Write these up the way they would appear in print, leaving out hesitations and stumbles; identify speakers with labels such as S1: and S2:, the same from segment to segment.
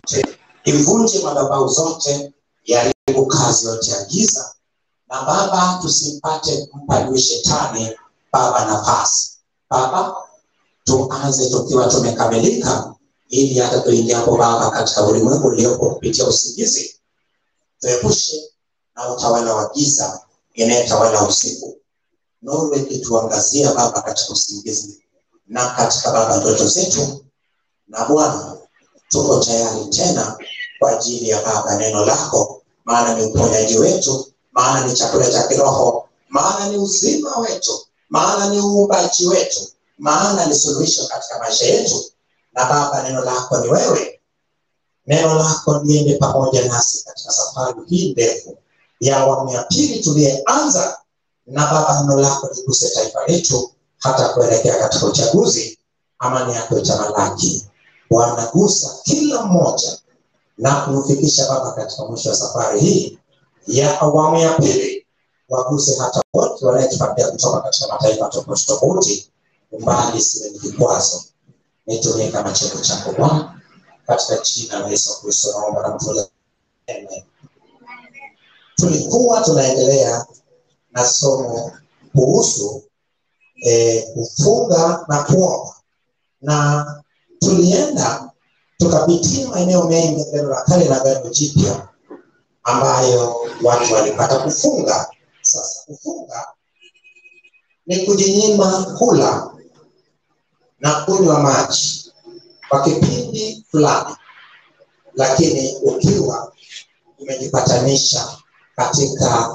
S1: zote, ivunje madhabahu zote, yaribu kazi yote ya giza. Na Baba, tusimpate kumpa shetani Baba nafasi. Baba, tuanze tukiwa tumekamilika, ili hata tuingiapo Baba katika ulimwengu uliopo kupitia usingizi, tuepushe na utawala wa giza inayetawala usiku. Nuru ikituangazia Baba katika usingizi na katika Baba ndoto zetu. Na Bwana, tuko tayari tena kwa ajili ya Baba neno lako, maana ni uponyaji wetu, maana ni chakula cha kiroho, maana ni uzima wetu, maana ni uumbaji wetu, maana ni suluhisho katika maisha yetu. Na Baba, neno lako ni wewe. Neno lako liende pamoja nasi katika safari hii ndefu ya awamu ya pili tuliyeanza. Na Baba, neno lako liguse taifa letu hata kuelekea katika uchaguzi. Amani yako itamalaki. Bwana, gusa kila mmoja na kumfikisha Baba katika mwisho wa safari hii ya awamu ya pili. Waguse hata wote wanaotufuatia kutoka katika mataifa tofauti tofauti. Umbali siwe ni kikwazo. Nitumie kama chombo chako Bwana, katika jina la Yesu Kristo naomba na kutoa. Amen. Tulikuwa tunaendelea na somo kuhusu kufunga na kuomba, na tulienda tukapitia maeneo mengi ya Agano la Kale na Agano Jipya ambayo watu walipata kufunga. Sasa kufunga ni kujinyima kula na kunywa maji kwa kipindi fulani, lakini ukiwa umejipatanisha katika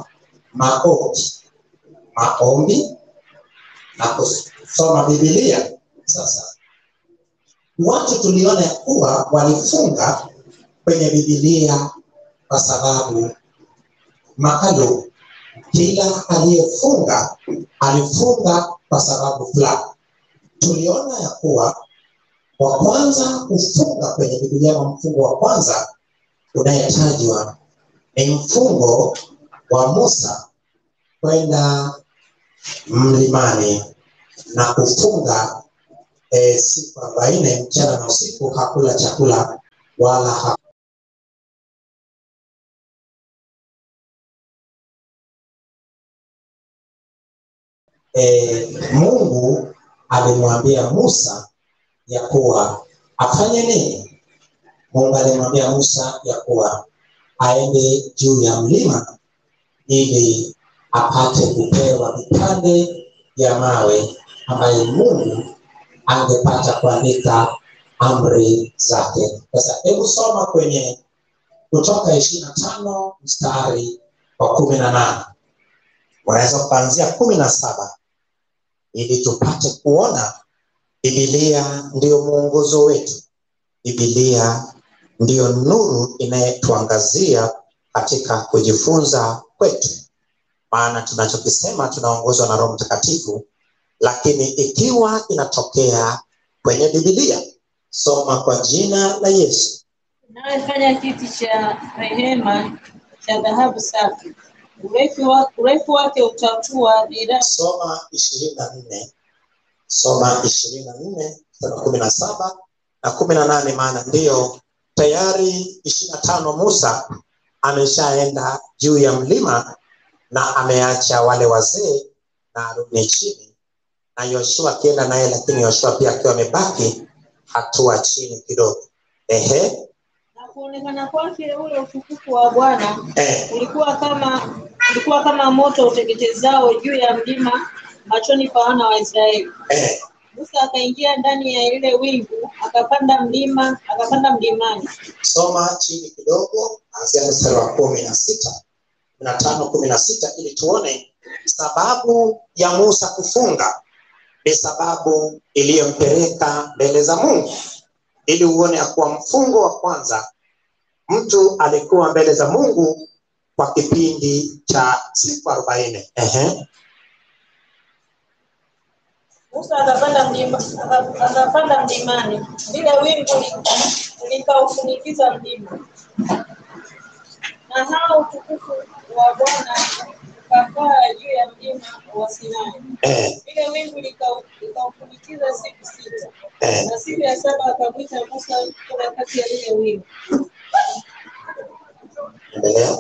S1: maombi na kusoma Biblia. Sasa watu tuliona kuwa walifunga kwenye Biblia kwa sababu maalum. Kila aliyefunga alifunga kwa sababu fulani. Tuliona ya kuwa wa kwanza kufunga kwenye Biblia, mfungo wa kwanza unayetajwa ni mfungo wa Musa kwenda mlimani na kufunga siku 40 mchana na usiku, hakula chakula wala Mungu alimwambia Musa ya kuwa afanye nini? Mungu alimwambia Musa ya kuwa aende juu ya mlima ili apate kupewa vipande vya mawe ambayo Mungu angepata kuandika amri zake. Sasa hebu soma kwenye Kutoka 25 mstari wa 18. Unaweza kuanzia 17 ili tupate kuona Biblia ndio mwongozo wetu. Biblia ndio nuru inayetuangazia katika kujifunza kwetu. Maana tunachokisema tunaongozwa na Roho Mtakatifu, lakini ikiwa inatokea kwenye Biblia, soma kwa jina la Yesu.
S2: Anayefanya kiti cha rehema cha dhahabu safi, urefu wake utakuwa dhiraa.
S1: Soma 24. Soma 24 17 na 18, maana ndio tayari 25 Musa ameshaenda juu ya mlima na ameacha wale wazee na Haruni chini, na Yoshua akienda naye, lakini Yoshua pia akiwa amebaki hatua chini kidogo.
S2: Na kuonekana kwake ule utukufu wa Bwana ulikuwa kama moto uteketezao juu ya mlima machoni pa wana wa Israeli. Musa akaingia ndani ya ile wingu, akapanda mlimani.
S1: Soma chini kidogo, anzia mstari wa 16, 15, 16 ili tuone sababu ya Musa kufunga. Ni sababu iliyompeleka mbele za Mungu, ili uone kwa mfungo wa kwanza mtu alikuwa mbele za Mungu kwa kipindi cha siku 40.
S2: Musa akapanda mlimani, bila wingu likaufunikiza mlima. Na hao utukufu wa Bwana ukakaa juu ya mlima wa Sinai. Bila wingu likaufunikiza siku 6. Na siku ya 7 akamwita Musa kutoka kati ya ile wingu.
S1: Endelea.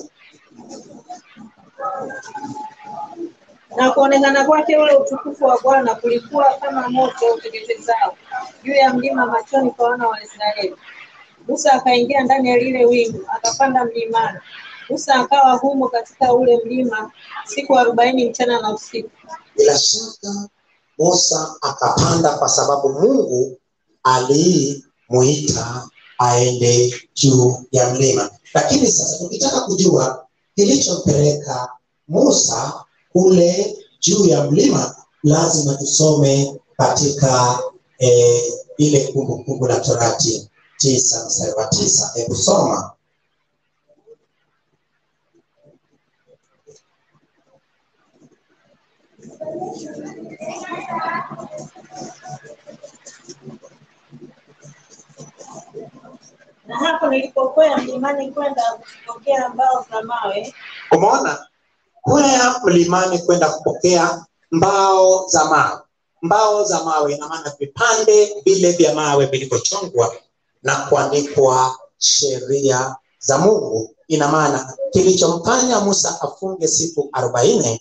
S2: Na kuonekana kwake ule utukufu wa Bwana kulikuwa kama moto uteketezao juu ya mlima machoni kwa wana wa Israeli. Musa akaingia ndani ya lile wingu, akapanda mlimani. Musa akawa humo katika ule mlima siku 40 mchana na usiku.
S1: Bila shaka Musa akapanda kwa sababu Mungu alimuita aende juu ya mlima. Lakini sasa tukitaka kujua kilichompeleka Musa kule juu ya mlima, lazima tusome katika ile Kumbukumbu la Torati 9:9. Hebu soma.
S2: Na hapo nilipokwea mlimani kwenda kupokea mbao za mawe.
S1: Umeona? Kwea mlimani kwenda kupokea mbao za mawe. Mbao za mawe ina maana vipande vile vya mawe vilivyochongwa na kuandikwa sheria za Mungu. Ina maana kilichomfanya Musa afunge siku 40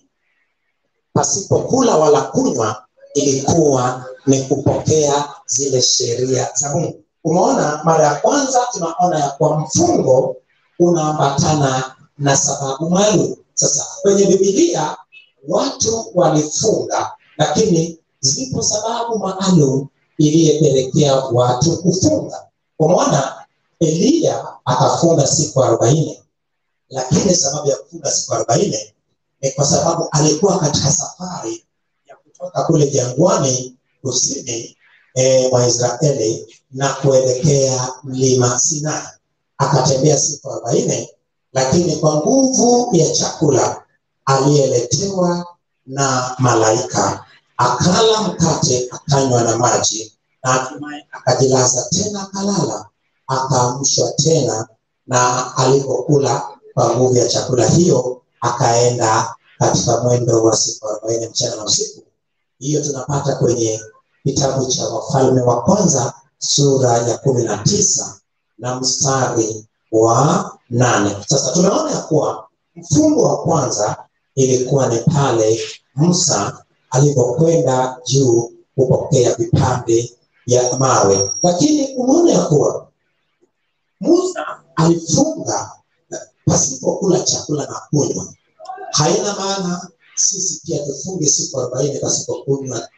S1: pasipo kula wala kunywa ilikuwa ni kupokea zile sheria za Mungu. Umeona, mara ya kwanza tunaona ya kwa mfungo unaambatana na sababu maalum. Sasa kwenye Biblia watu walifunga, lakini zipo sababu maalum iliyopelekea watu kufunga. Umeona, Elia akafunga siku 40, lakini sababu ya kufunga siku 40 ni kwa sababu alikuwa katika safari ya kutoka kule jangwani kusini mwa Israeli na kuelekea mlima Sinai. Akatembea siku 40, lakini kwa nguvu ya chakula aliyeletewa na malaika, akala mkate, akanywa na maji, na hatimaye akajilaza tena akalala. Akaamshwa tena, na alipokula kwa nguvu ya chakula hiyo akaenda katika mwendo wa siku 40 mchana na usiku. Hiyo tunapata kwenye kitabu cha Wafalme wa Kwanza sura ya 19 na mstari wa 8. Sasa tunaona ya kuwa mfungo wa kwanza ilikuwa ni pale Musa alipokwenda juu kupokea vipande vya mawe. Lakini umeona ya kuwa Musa alifunga pasipo kula chakula na kunywa. Haina maana sisi pia tufunge siku 40 pasipo kunywa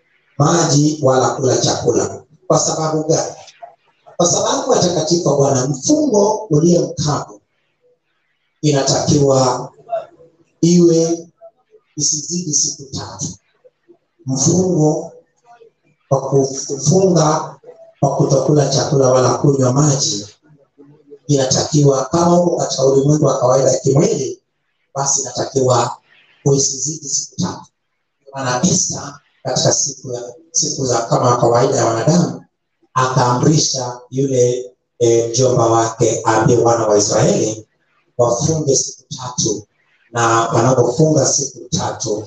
S1: maji wala kula chakula. Kwa sababu gani? Kwa sababu watakatifu wa Bwana, mfungo ulio mkavu inatakiwa iwe isizidi siku 3. Mfungo wa kufunga kwa kutokula chakula wala kunywa maji inatakiwa, kama uko katika ulimwengu wa kawaida ya kimwili, basi inatakiwa usizidi siku 3. Maana Esther katika siku za kama kawaida ya wanadamu akaamrisha yule mjomba wake aambie wana wa Israeli wafunge siku 3, na wanapofunga siku 3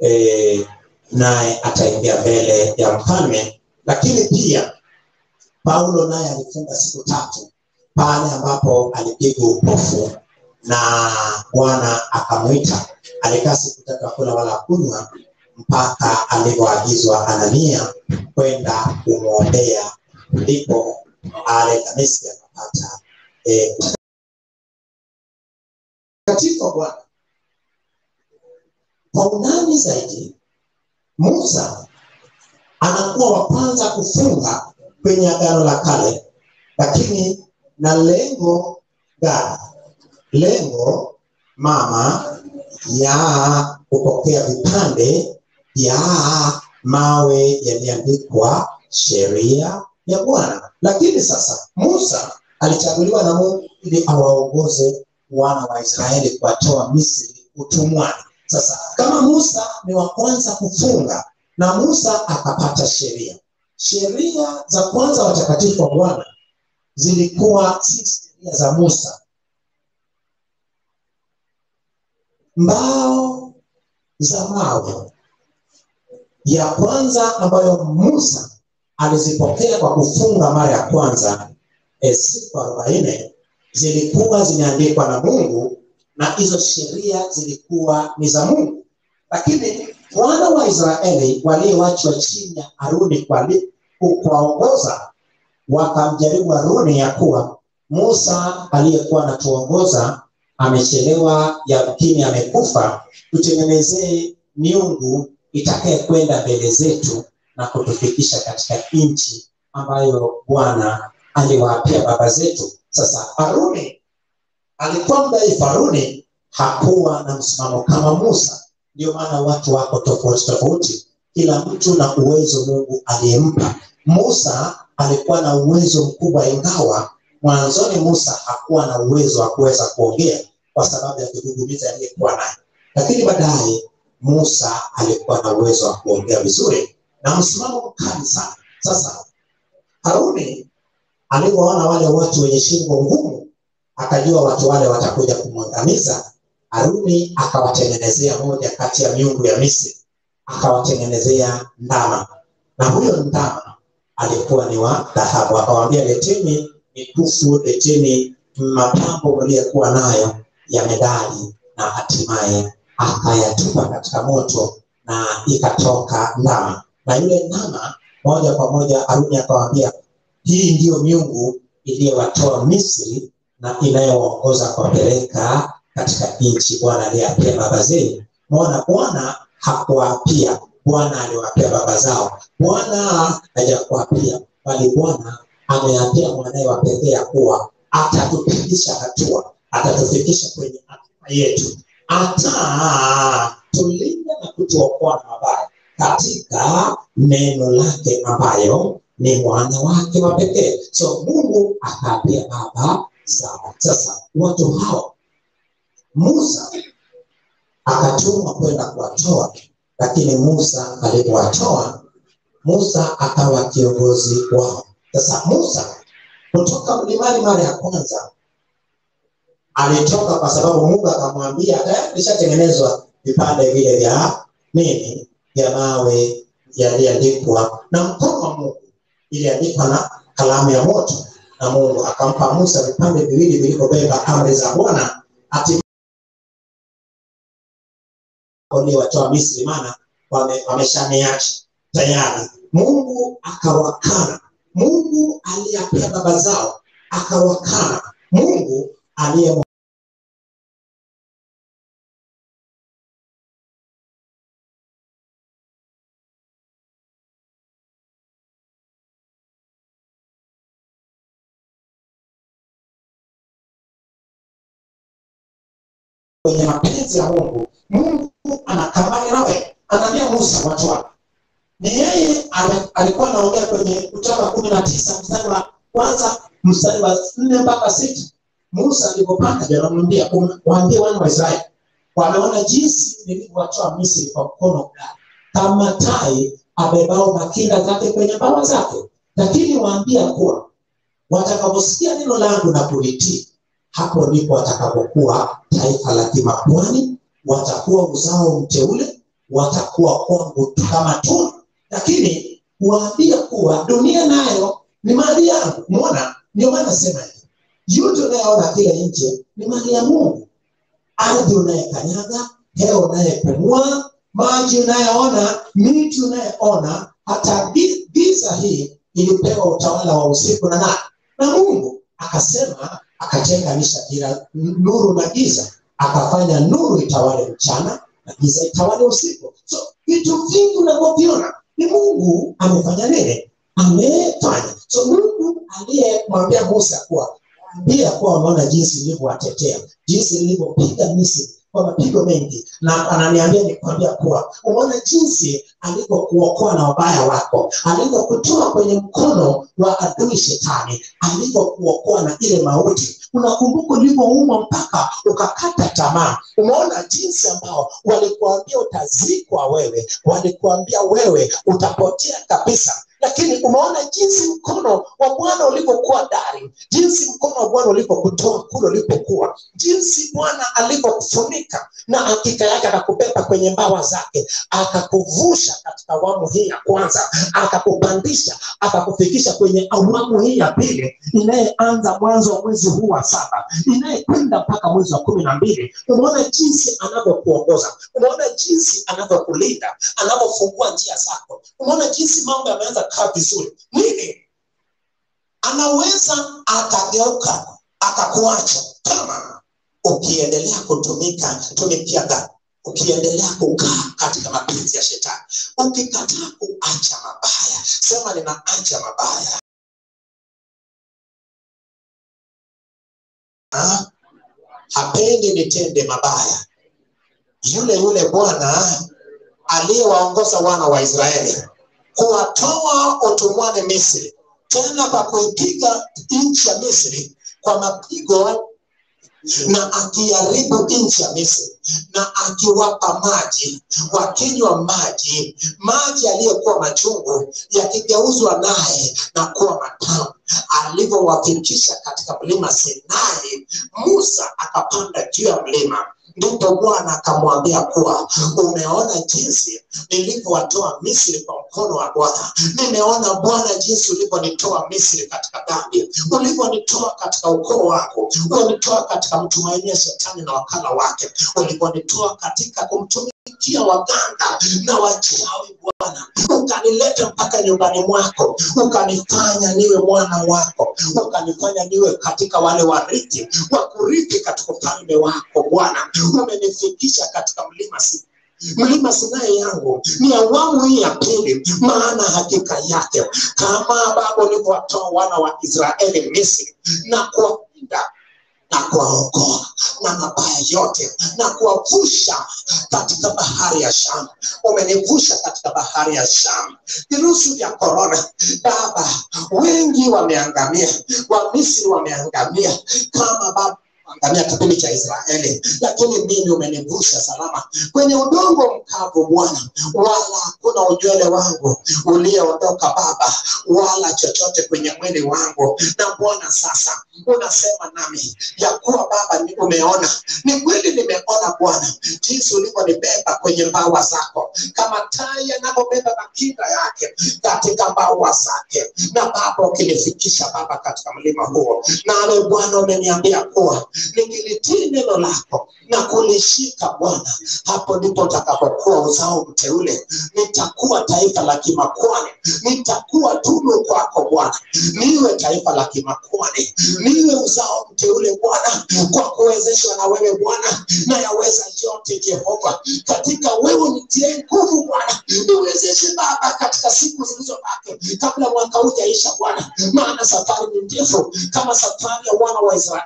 S1: naye ataingia mbele ya mfalme. Lakini pia Paulo naye alifunga siku 3 pale ambapo alipigwa upofu na Bwana akamuita. Alikaa siku 3 akula wala kunywa mpaka alivyoagizwa Anania kwenda kumwombea, ndipo Dameski akapata katika Bwana. Kwa undani zaidi, Musa anakuwa wa kwanza kufunga kwenye Agano la Kale, lakini na lengo gani? Lengo mama ya kupokea vipande ya mawe yaliandikwa sheria ya Bwana. Lakini sasa Musa alichaguliwa na Mungu ili awaongoze wana wa Israeli kuwatoa Misri utumwani. Sasa kama Musa ni wa kwanza kufunga na Musa akapata sheria. Sheria za kwanza watakatifu wa Bwana zilikuwa si sheria za Musa. Mbao za mawe ya kwanza ambayo Musa alizipokea kwa kufunga mara ya kwanza siku 40 zilikuwa zimeandikwa na Mungu na hizo sheria zilikuwa ni za Mungu. Lakini wana wa Israeli walioachwa chini ya Haruni kuwaongoza, wakamjaribu Haruni ya kuwa Musa aliyekuwa anatuongoza amechelewa, yamkini amekufa, tutengenezee miungu itakaye kwenda mbele zetu na kutufikisha katika nchi ambayo Bwana aliwaapia baba zetu. Sasa Haruni alikuwa mdhaifu. Haruni hakuwa na msimamo kama Musa. Ndio maana watu wako tofauti tofauti, kila mtu na uwezo Mungu aliyempa. Musa alikuwa na uwezo mkubwa, ingawa mwanzoni Musa hakuwa na uwezo wa kuweza kuongea kwa sababu ya kigugumizi aliyekuwa nayo. Lakini baadaye Musa alikuwa na uwezo wa kuongea vizuri na msimamo mkali sana. Sasa Haruni alipoona wale watu wenye shingo ngumu, akajua watu wale watakuja kumwangamiza. Haruni akawatengenezea moja kati ya miungu ya Misri, akawatengenezea ndama, na huyo ndama alikuwa ni wa dhahabu. Akawaambia, leteni mikufu, leteni mapambo mliokuwa nayo ya medali, na hatimaye akayatupa katika moto na ikatoka ndama. Na yule ndama moja kwa moja Haruni akawaambia, hii ndiyo miungu iliyowatoa Misri na inayoongoza kuwapeleka katika nchi Bwana aliyowapia baba zenu. Muona, Bwana hakuwapia, Bwana aliwapia baba zao. Bwana hajakuapia, bali Bwana ameapia mwanae wa pekee ya kuwa atatupitisha hatua, atatufikisha kwenye hatima yetu, atatulinda na kutuokoa na mabaya katika neno lake ambayo ni mwana wake wa pekee. So Mungu akaapia baba zao. Sasa watu hao Musa akatumwa kwenda kuwatoa, lakini Musa alipowatoa, Musa akawa kiongozi wao. Sasa Musa kutoka mlimani mara ya kwanza alitoka kwa sababu Mungu akamwambia tayari nishatengenezwa vipande vile vya nini, vya mawe yaliandikwa na mkono wa Mungu, iliandikwa na kalamu ya moto, na Mungu akampa Musa vipande viwili vilivyobeba amri za Bwana. Watoa Misri, maana wameshaniacha tayari. Mungu akawakana. Mungu aliyapia baba zao akawakana. Mungu aliye kwenye mapenzi ya Mungu. Mungu anakamana nawe, anaambia Musa watu wake. Ni yeye alikuwa anaongea kwenye Kutoka 19 mstari wa kwanza mstari wa 4 mpaka 6. Musa alipopanda anamwambia, waambie wana wa Israeli, wanaona jinsi nilivyowatoa Misri kwa mkono mkali, kama tai abebao makinda zake kwenye mbawa zake. Lakini waambia kuwa watakaposikia neno langu na kulitii, hapo ndipo watakapokuwa taifa la kimakuhani, watakuwa uzao mteule, watakuwa kwangu kama tunu. Lakini waambia kuwa dunia nayo ni mali yangu. Muona, ndio maana nasema hivi, yote unayoona kile nje ni mali ya Mungu. Ardhi unayekanyaga, hewa unayepumua, maji unayoona, miti unayoona, hata giza hii ilipewa utawala wa usiku na nani? Na Mungu. Akasema, akatenganisha nuru na giza, akafanya nuru itawale mchana na giza itawale usiku. So vitu vingi unavyoviona ni Mungu amefanya nini? Amefanya. So Mungu aliyemwambia Musa kuwa ambia kuwa wameona jinsi nilivyowatetea, jinsi nilivyopiga Misri kwa mapigo mengi, na ananiambia nikwambia kuwa umeona jinsi alivyokuokoa na wabaya wako, alivyokutoa kwenye mkono wa adui shetani, alivyokuokoa na ile mauti. Unakumbuka ulivyoumwa mpaka ukakata tamaa. Umeona jinsi ambao walikuambia utazikwa wewe, walikuambia wewe utapotea kabisa. Lakini umeona jinsi mkono wa Bwana ulivyokuwa dari, jinsi mkono wa Bwana ulivyokutoa kule ulipokuwa, jinsi Bwana alivyokufunika na hakika yake akakubeba kwenye mbawa zake, akakuvusha katika awamu hii ya kwanza, akakupandisha, akakufikisha kwenye awamu hii ya pili inayeanza mwanzo wa mwezi huu wa 7. saba inayekwenda mpaka mwezi wa 12. Umeona jinsi anavyokuongoza, umeona jinsi anavyokulinda, anavyofungua njia zako, umeona jinsi mambo yameanza kaa vizuri. Nini? Anaweza akageuka akakuacha kama ukiendelea tumikia gani, ukiendelea kukaa katika mapenzi ya shetani. Ukikataa kuacha mabaya, sema ninaacha mabaya. Hapendi nitende mabaya. Yule Bwana aliyewaongoza wana wa Israeli kuwatoa utumwani Misri, tena kwa kuipiga nchi ya Misri kwa mapigo, na akiharibu nchi ya Misri, na akiwapa maji, wakinywa maji yaliyokuwa machungu yakigeuzwa naye na kuwa matamu. Alivyowafikisha katika mlima Sinai, Musa akapanda juu ya mlima. Ndipo Bwana akamwambia kuwa umeona jinsi nilivyowatoa Misri kwa mkono wa Bwana. Nimeona Bwana jinsi ulivyonitoa Misri katika dhambi, ulivyonitoa katika ukoo wako, ulivyonitoa katika mtumainia shetani na wakala wake, ulivyonitoa katika kumtumikia waganga na wachawi Bwana. Ukanileta mpaka nyumbani mwako, ukanifanya niwe mwana wako, ukanifanya niwe katika wale warithi wa kurithi katika ufalme wako Bwana. Umenifikisha katika mlima Sinai yangu. Ni awamu hii ya pili, maana hakika yake kama Baba ulivyowatoa wana wa Israeli Misri na kuwalinda na kuwaokoa na mabaya yote na kuwavusha katika bahari ya Shamu. Umenivusha katika bahari ya Shamu. Virusi vya corona Baba, wengi wameangamia, wa Misri wameangamia kama Baba angamia kipindi cha Israeli, lakini mimi umenivusha salama kwenye udongo mkavu Bwana, wala hakuna unywele wangu ulioondoka Baba, wala chochote kwenye mwili wangu. Na Bwana sasa unasema nami ya kuwa Baba, umeona, ni kweli nimeona Bwana jinsi ulivyonibeba kwenye mbawa zako, kama tai anapobeba makinda yake katika mbawa zake, na Baba ukinifikisha Baba katika mlima huo. Na Bwana umeniambia kuwa nikilitii neno lako na kulishika Bwana, hapo ndipo utakapokuwa uzao mteule. Nitakuwa taifa la kimakwani, nitakuwa tunu kwako Bwana, niwe taifa la kimakwani, niwe uzao mteule Bwana, kwa kuwezeshwa na wewe Bwana. Na yaweza yote Jehova, katika wewe nitie nguvu Bwana. Niwezeshe Baba katika siku zilizobaki kabla mwaka hujaisha Bwana, maana safari ni ndefu kama safari ya wana wa Israeli.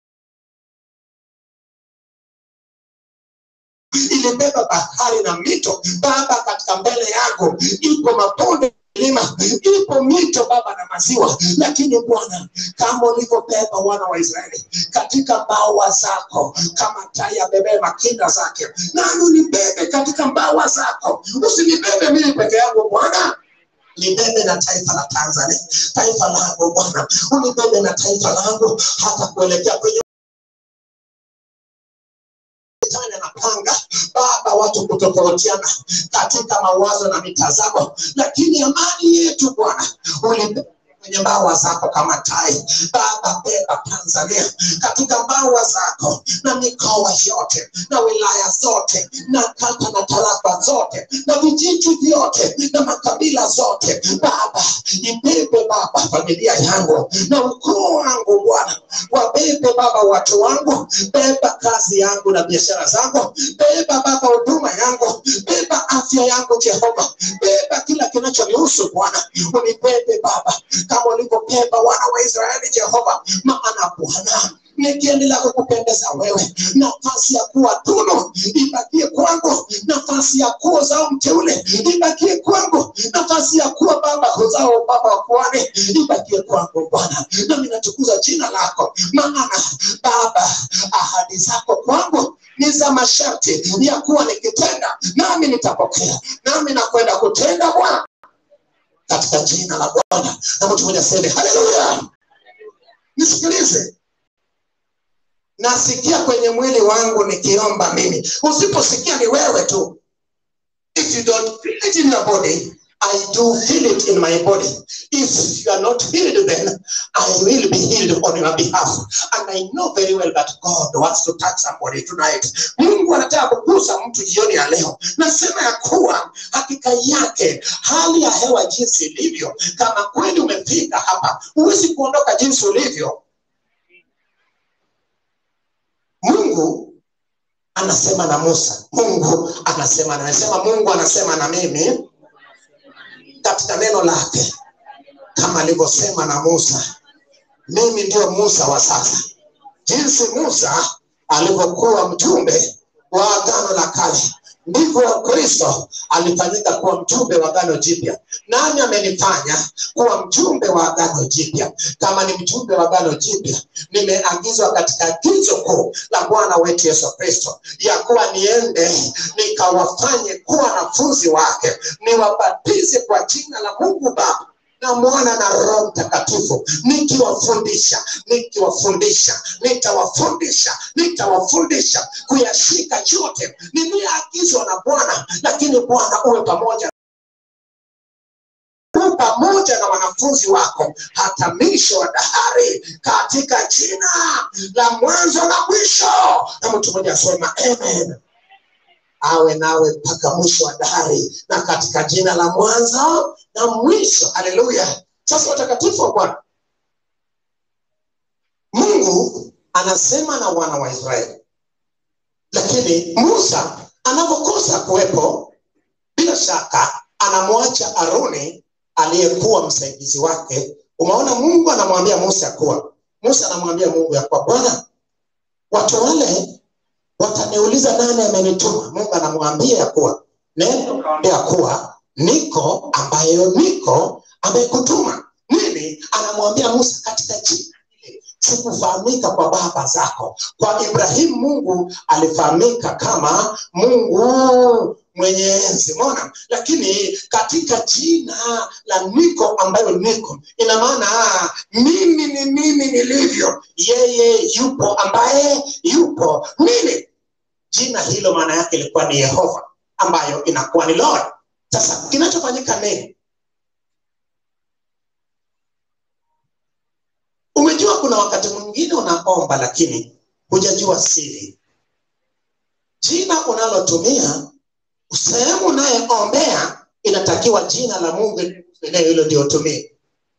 S1: Ilibeba bahari na mito Baba, katika mbele yangu ipo mabonde, milima, ipo mito Baba na maziwa. Lakini Bwana, kama ulivyobeba wana wa Israeli katika mbawa zako, kama tai abebe makinda zake, nami unibebe katika mbawa zako. Usinibebe mimi peke yangu Bwana, nibebe na taifa la Tanzania, taifa langu Bwana, unibebe na taifa langu hata kuelekea kwenye anapanga Baba watu kutofautiana katika mawazo na mitazamo, lakini amani yetu Bwana ulibeba kwenye mbawa zako kama tai. Baba, beba Tanzania katika mbawa zako, na mikoa yote na wilaya zote na kata na tarafa zote na vijiji vyote na makabila zote Baba. Ibebe Baba familia yangu na ukoo wangu Bwana, wabebe Baba watu wangu, beba kazi yangu na biashara zangu, beba Baba huduma yangu, beba afya yangu Jehova, beba kila kinachonihusu Bwana. Unibebe Baba kama ulivyobeba wana wa Israeli Jehova, maana Bwana nikiendelea kukupendeza wewe, nafasi ya kuwa tunu ibakie kwangu, nafasi ya kuwa zao mteule ibakie kwangu, nafasi ya kuwa Baba uzao Baba wa kuhani ibakie kwangu Bwana. Na mimi natukuza jina lako, maana Baba ahadi zako kwangu ni za masharti ya kuwa nikitenda nami nitapokea, nami nakwenda kutenda Bwana, katika jina la Bwana. Na mtu mmoja aseme haleluya. Nisikilize, nasikia kwenye mwili wangu nikiomba mimi. Usiposikia ni wewe tu. If you don't feel it in your body, I do feel it in my body. If you are not healed, then I will be healed on your behalf. And I know very well that God wants to touch somebody tonight. Mungu anataka kugusa mtu jioni ya leo. Nasema ya kuwa hakika yake hali ya hewa jinsi ilivyo, kama kweli umefika hapa, huwezi kuondoka jinsi ulivyo. Mungu anasema na Musa. Mungu anasema na mimi katika neno lake, kama alivyosema na Musa. Mimi ndio Musa wa sasa. Jinsi Musa alivyokuwa mjumbe wa agano la kale, ndivyo Kristo alifanyika kuwa mjumbe wa agano jipya. Nani amenifanya kuwa mjumbe wa agano jipya? Kama ni mjumbe wa agano jipya, nimeagizwa katika agizo kuu la Bwana wetu Yesu Kristo, ya kuwa niende nikawafanye kuwa wanafunzi wake, niwabatize kwa jina la Mungu Baba na Mwana na Roho Mtakatifu, nitawafundisha kuyashika yote niliyoagizwa na Bwana. Lakini Bwana uwe pamoja na wanafunzi wako hata mwisho wa dahari, katika jina la mwanzo na mwisho. Na mtu mmoja asema amen. Awe nawe mpaka mwisho wa dahari, na katika jina la mwanzo na mwisho. Haleluya. Sasa watakatifu wa Bwana, Mungu anasema na wana wa Israeli, lakini Musa anapokosa kuwepo, bila shaka anamwacha Aroni aliyekuwa msaidizi wake. Umeona, Mungu anamwambia Musa anamwambia Mungu ya kwa Bwana, watu wale wataniuliza nani amenituma. Mungu anamwambia ya kuwa neno ya kuwa niko amekutuma. Nini anamwambia Musa? Katika jina sikufahamika kwa baba zako. Kwa Ibrahimu Mungu alifahamika kama Mungu mwenye enzi. Umeona? Lakini katika jina la niko, ambayo niko ina maana mimi ni mimi nilivyo, yeye yupo ambaye yupo. Nini? Jina hilo maana yake ilikuwa ni Yehova, ambayo inakuwa ni Lord. Sasa kinachofanyika nini? Umejua kuna wakati mwingine unaomba lakini hujajua siri. Jina unalotumia, sehemu unayeombea inatakiwa jina la Mungu hilo ndio utumie.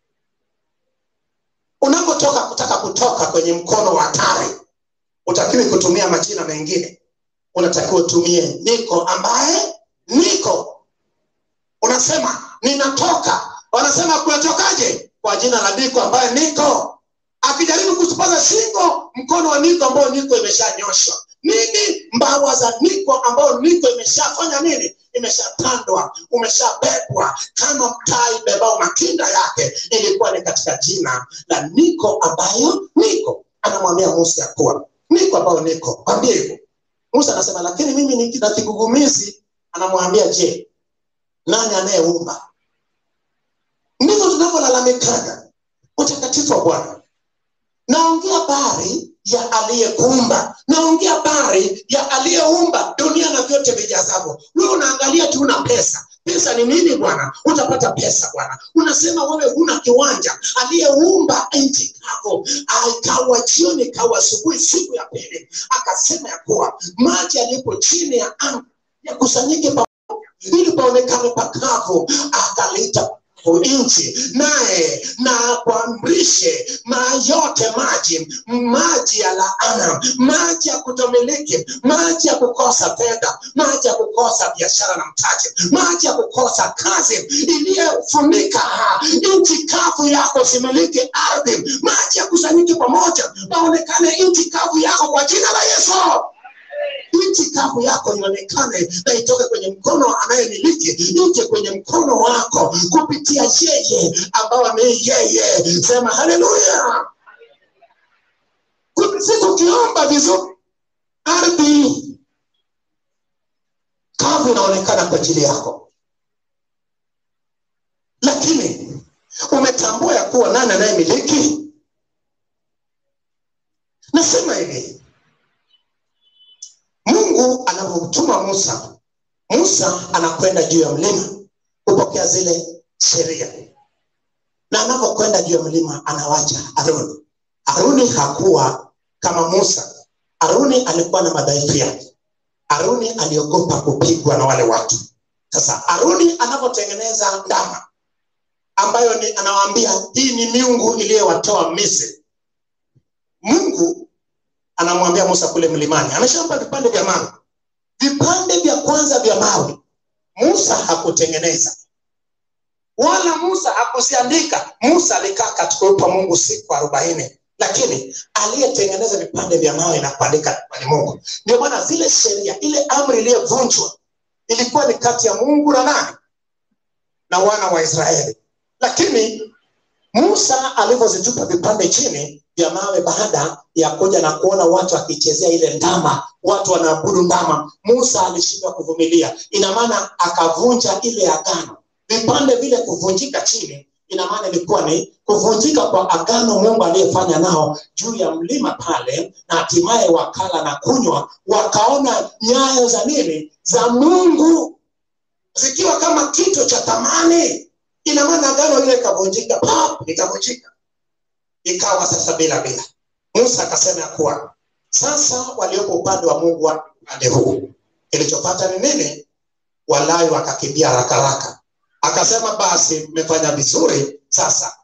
S1: Unapotaka kutoka kwenye mkono wa hatari, utakiwi kutumia majina mengine. Unatakiwa utumie niko, ambaye niko. Unasema ninatoka, wanasema kunatokaje? Kwa jina la niko, ambaye niko. Akijaribu kusupaza shingo, mkono wa niko ambao niko imeshanyoshwa. Nini? Mbawa za niko ambao niko imeshafanya nini? Imeshatandwa, umeshabebwa kama mtai bebao makinda yake. Ilikuwa ni katika jina la niko, ambayo niko. Anamwambia Musa ya kuwa niko, ambayo niko. Mwambie hivyo. Musa anasema lakini mimi ni kigugumizi. Anamwambia je, nani anayeumba? Ndivyo tunavyolalamikana watakatifu wa Bwana. Naongea habari ya aliyekuumba, naongea habari ya aliyeumba dunia na vyote vijazavyo. Wewe unaangalia tu una pesa. Pesa ni nini Bwana? Utapata pesa Bwana. Unasema wewe huna kiwanja. Aliyeumba nchi kavu, ikawa jioni ikawa asubuhi, siku ya pili akasema ya kuwa maji yalipo chini ya anga yakusanyike pamoja ili paonekane pakavu. Akaleta nchi naye na kuamrishe yote maji ya laana, maji ya kutomiliki, maji ya kukosa fedha, maji ya kukosa biashara na mtaji, maji ya kukosa kazi iliyofunika nchi kavu yako. Similiki ardhi, maji ya kusanyiki pamoja paonekane nchi kavu yako kwa jina la Yesu. Nchi kavu yako ionekane na itoke kwenye mkono anayemiliki, ije kwenye mkono wako kupitia yeye ambao ni yeye. Sema haleluya. Sisi ukiomba vizuri, ardhi kavu inaonekana kwa ajili yako. Lakini umetambua ya kuwa nani anayemiliki? Nasema hivi, Mungu anapomtuma Musa anakwenda juu ya mlima. kupokea zile sheria. Na anapokwenda juu ya mlima anawacha Haruni. Haruni hakuwa kama Musa. Haruni alikuwa na madhaifu yake. Haruni aliogopa kupigwa na wale watu. Sasa Haruni anapotengeneza ndama ambayo ni anawaambia hii ni miungu iliyowatoa Misri. Mungu anamwambia Musa kule mlimani, ameshampa vipande vya mawe. Vipande vya kwanza vya mawe Musa hakutengeneza, wala Musa hakuziandika. Musa alikaa katika uwepo wa Mungu siku 40, lakini aliyetengeneza vipande vya mawe na kuandika ni Mungu. Ndio maana zile sheria, ile amri iliyovunjwa ilikuwa ni kati ya Mungu na nani? Na wana wa Israeli. Lakini Musa alivyozitupa vipande chini vya mawe baada ya kuja na kuona watu akichezea ile ndama, watu wanaabudu ndama, Musa alishindwa kuvumilia. Ina maana akavunja ile agano. Vipande vile kuvunjika chini, ina maana ilikuwa ni kuvunjika kwa agano Mungu aliyefanya nao juu ya mlima pale, na hatimaye wakala na kunywa, wakaona nyayo za nini? Za Mungu zikiwa kama kitu cha thamani. Ina maana agano ile kavunjika, ikavunjika. Ikawa sasa bila. Musa akasema kuwa sasa waliopo upande wa Mungu wa upande huu. Kilichopata ni nini? Walawi wakakimbia haraka. Akasema basi mmefanya vizuri, sasa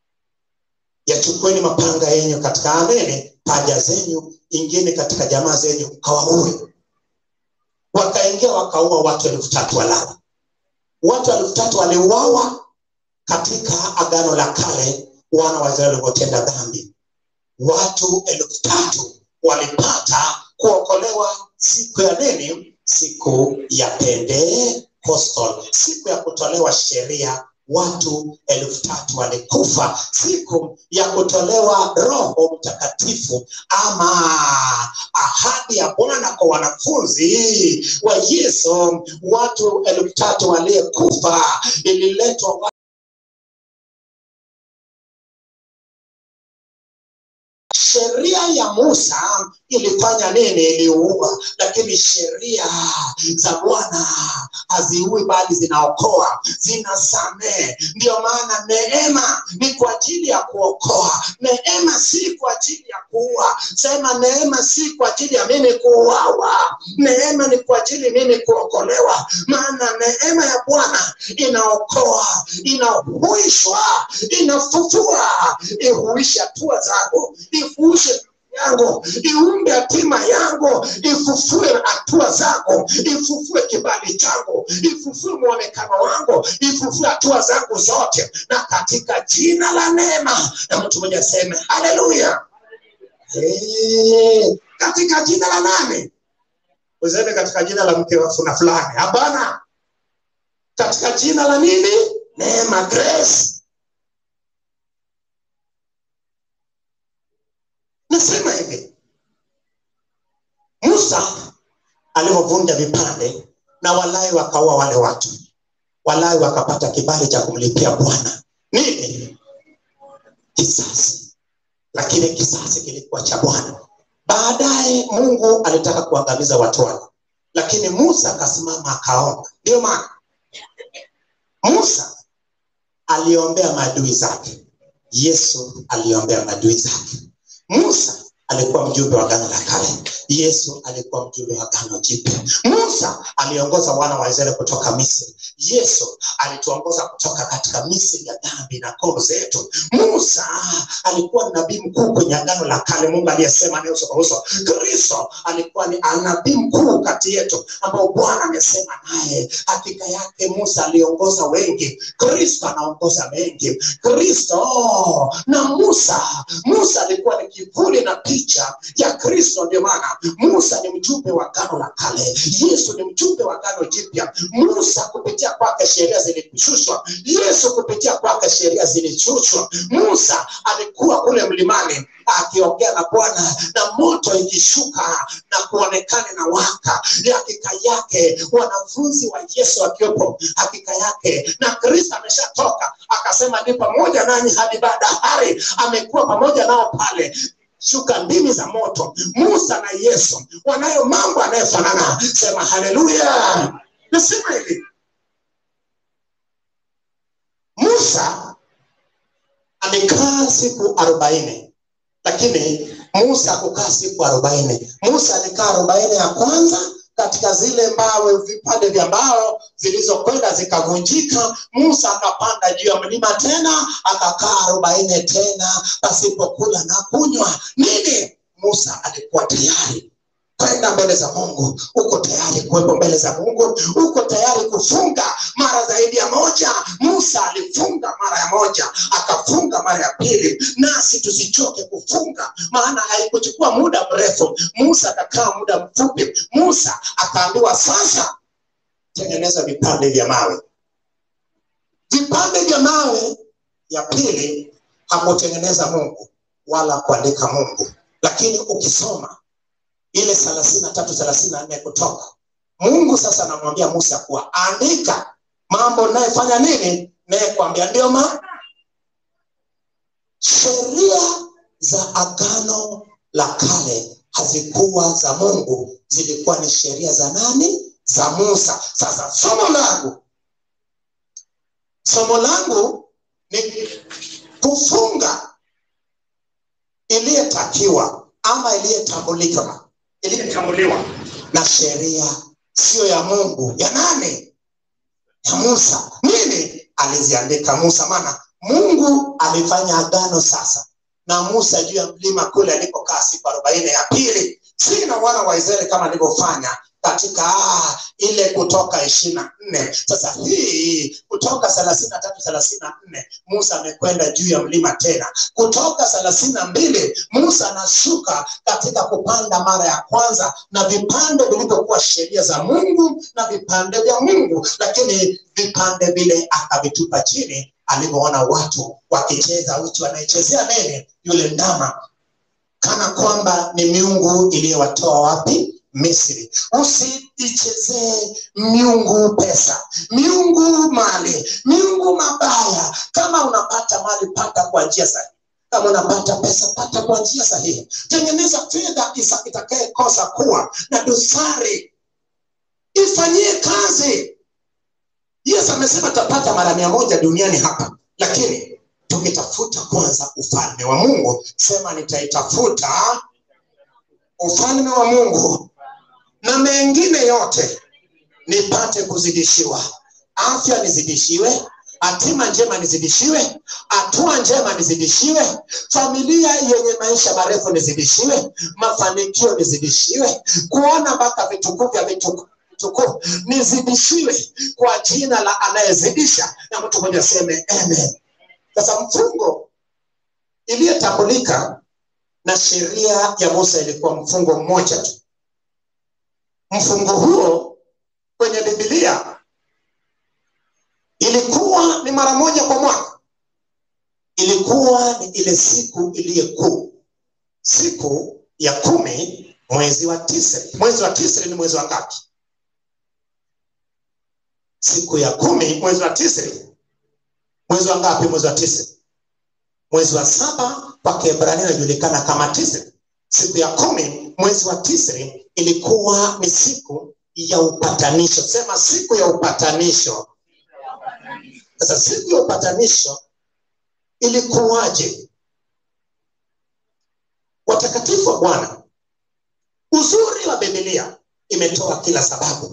S1: yachukueni mapanga yenu katika paja zenyu, ingine katika jamaa zenyu mkawaue. Wakaingia wakaua watu 3,000 Walawi. Watu 3,000 waliuawa katika agano la kale, wana wa Israeli walitenda dhambi. Watu 3,000 walipata kuokolewa siku ya nini? Siku ya Pentecost, siku ya kutolewa sheria. Watu 3,000 walikufa siku ya kutolewa Roho Mtakatifu, ama ahadi ya Bwana kwa wanafunzi wa Yesu. Watu 3,000 walikufa, ililetwa sheria ya Musa ilifanya nini? Iliua. Lakini sheria za Bwana haziui bali zinaokoa, zinasamehe. Ndio maana neema ni kwa ajili ya kuokoa. Neema si kwa ajili ya kuua. Sema neema si kwa ajili ya mimi kuuawa. Neema ni kwa ajili mimi kuokolewa. Maana neema ya Bwana inaokoa, inahuishwa, inafufua. Ihuishe hatua zako, ifuishe yangu, iumbe hatima yangu, ifufue hatua zako, ifufue kibali changu, ifufue muonekano wangu, ifufue hatua zangu zote, na katika jina la neema. Na mtu mmoja aseme haleluya. Katika jina la nani? Useme katika jina la mke wa fulani. Hapana. Katika jina la nini? Neema, grace. Nasema hivi, Musa alipovunja vipande na Walawi wakaua wale watu, Walawi wakapata kibali cha kumlipia Bwana nini? Kisasi. Lakini kisasi kilikuwa cha Bwana. Baadaye Mungu alitaka kuangamiza watu wale, lakini Musa akasimama akaomba. Ndio maana Musa aliombea maadui zake, Yesu aliombea maadui zake. Musa alikuwa mjumbe wa agano la kale, Yesu alikuwa mjumbe wa agano jipya. Musa aliongoza wana wa Israeli kutoka Misri, Yesu alituongoza kutoka katika Misri ya dhambi na koo zetu. Musa alikuwa nabii mkuu kwenye agano la kale, Mungu aliyesema naye uso kwa uso. Kristo alikuwa ni nabii mkuu kati yetu ambao Bwana amesema naye. Hakika yake Musa aliongoza wengi, Kristo anaongoza mengi. Kristo na Musa alikuwa ni kivuli na picha ya Kristo. Ndio maana Musa ni mjumbe wa agano la kale, Yesu ni mjumbe wa agano jipya. Musa kupitia kwake sheria zilishushwa, Yesu kupitia kwake sheria zilishushwa. Musa alikuwa kule mlimani akiongea na Bwana, na moto ikishuka na kuonekana na waka. Hakika yake wanafunzi wa Yesu wakiwepo, hakika yake na Kristo ameshatoka akasema ni pamoja nanyi hadi baada ya hari. Amekuwa pamoja nao pale, shuka ndimi za moto. Musa na Yesu wanayo mambo anayofanana. Sema haleluya. Nasema hivi, Musa alikaa siku 40, lakini Musa hakukaa siku 40. Musa alikaa 40 ya kwanza katika zile mbao, vipande vya mbao zilizokwenda zikavunjika. Musa akapanda juu ya mlima tena, akakaa 40 tena pasipokula na kunywa. Nini? Musa alikuwa tayari kwenda mbele za Mungu. Uko tayari kuwepo mbele za Mungu? Uko tayari kufunga mara zaidi ya moja? Musa alifunga mara ya moja, akafunga mara ya pili. Nasi tusichoke kufunga, maana haikuchukua muda mrefu. Musa akakaa muda mfupi. Musa akaambiwa, sasa tengeneza vipande vya mawe. Vipande vya mawe ya pili hakutengeneza Mungu wala kuandika Mungu, lakini ukisoma ile 33-34 Kutoka, Mungu sasa anamwambia Musa kuwa andika mambo nayefanya nini, naye kuambia. Ndio maana sheria za Agano la Kale hazikuwa za Mungu, zilikuwa ni sheria za nani? Za Musa. Sasa somo langu ni kufunga iliyetakiwa ama iliyetambuliwa na sheria, sio ya Mungu. Ya nani? Ya Musa. Nini? Aliziandika Musa, maana Mungu alifanya agano sasa na Musa juu ya mlima kule alikokaa siku 40 ya pili, si na wana wa Israeli kama alivyofanya katika ile Kutoka 24. Sasa hii Kutoka 33-34 Musa amekwenda juu ya mlima tena. Kutoka 32 Musa anashuka katika kupanda mara ya kwanza, na vipande vilivyokuwa sheria za Mungu na vipande vya Mungu, lakini vipande vile akavitupa chini alipoona watu wakicheza uchi. Wanaichezea nini? Yule ndama, kana kwamba ni miungu iliyowatoa wapi? Misri. Usiichezee miungu pesa, miungu mali, miungu mabaya. Kama unapata mali, pata kwa njia sahihi. Kama unapata pesa, pata kwa njia sahihi. Tengeneza fedha itakayekosa kuwa na dosari, ifanyie kazi. Yesu amesema tapata mara 100 duniani hapa, lakini tukitafuta kwanza ufalme wa Mungu. Sema, nitaitafuta ufalme wa Mungu na mengine yote nipate kuzidishiwa. Afya nizidishiwe, hatima njema nizidishiwe, hatua njema nizidishiwe, familia yenye maisha marefu nizidishiwe, mafanikio nizidishiwe, kuona mpaka vitukufu vya vitukufu nizidishiwe kwa jina la anayezidisha. Na mtu mmoja aseme amen. Sasa mfungo iliyotambulika na sheria ya Musa ilikuwa mfungo mmoja tu. Mfungo huo kwenye Biblia ilikuwa ni mara moja kwa mwaka. Ilikuwa ni ile siku iliyokuu, siku ya 10 mwezi wa Tisri. Mwezi wa Tisri ni mwezi wa ngapi? Siku ya 10 mwezi wa Tisri. Mwezi wa ngapi mwezi wa Tisri? Mwezi wa 7 kwa Kiebrania inajulikana kama Tisri. Siku ya 10 mwezi wa Tisri ilikuwa ni siku ya upatanisho. Sema, siku ya upatanisho. Sasa siku ya upatanisho ilikuwaje? Watakatifu wa Bwana, uzuri wa Biblia imetoa kila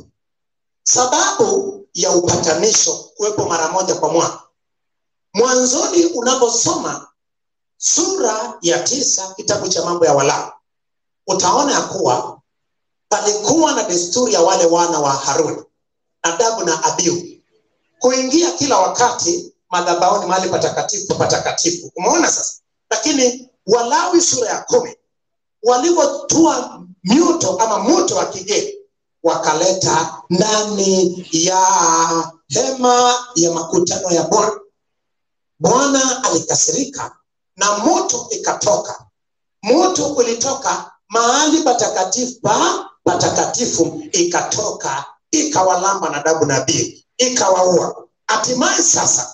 S1: sababu ya upatanisho kuwepo mara moja kwa mwaka. Mwanzoni unaposoma sura ya 9 kitabu cha Mambo ya Walawi, utaona ya kuwa palikuwa na desturi ya wale wana wa Haruni, Nadabu na Abihu, kuingia kila wakati madhabahuni, mahali patakatifu. Umeona sasa? Lakini Walawi sura ya 10 walivyotua moto wa kigeni, wakaleta ndani ya hema ya makutano ya Bwana. Bwana alikasirika na moto ikatoka. Moto ulitoka mahali patakatifu ikatoka, ikawalamba Nadabu na Abihu, ikawaua. Hatimaye sasa,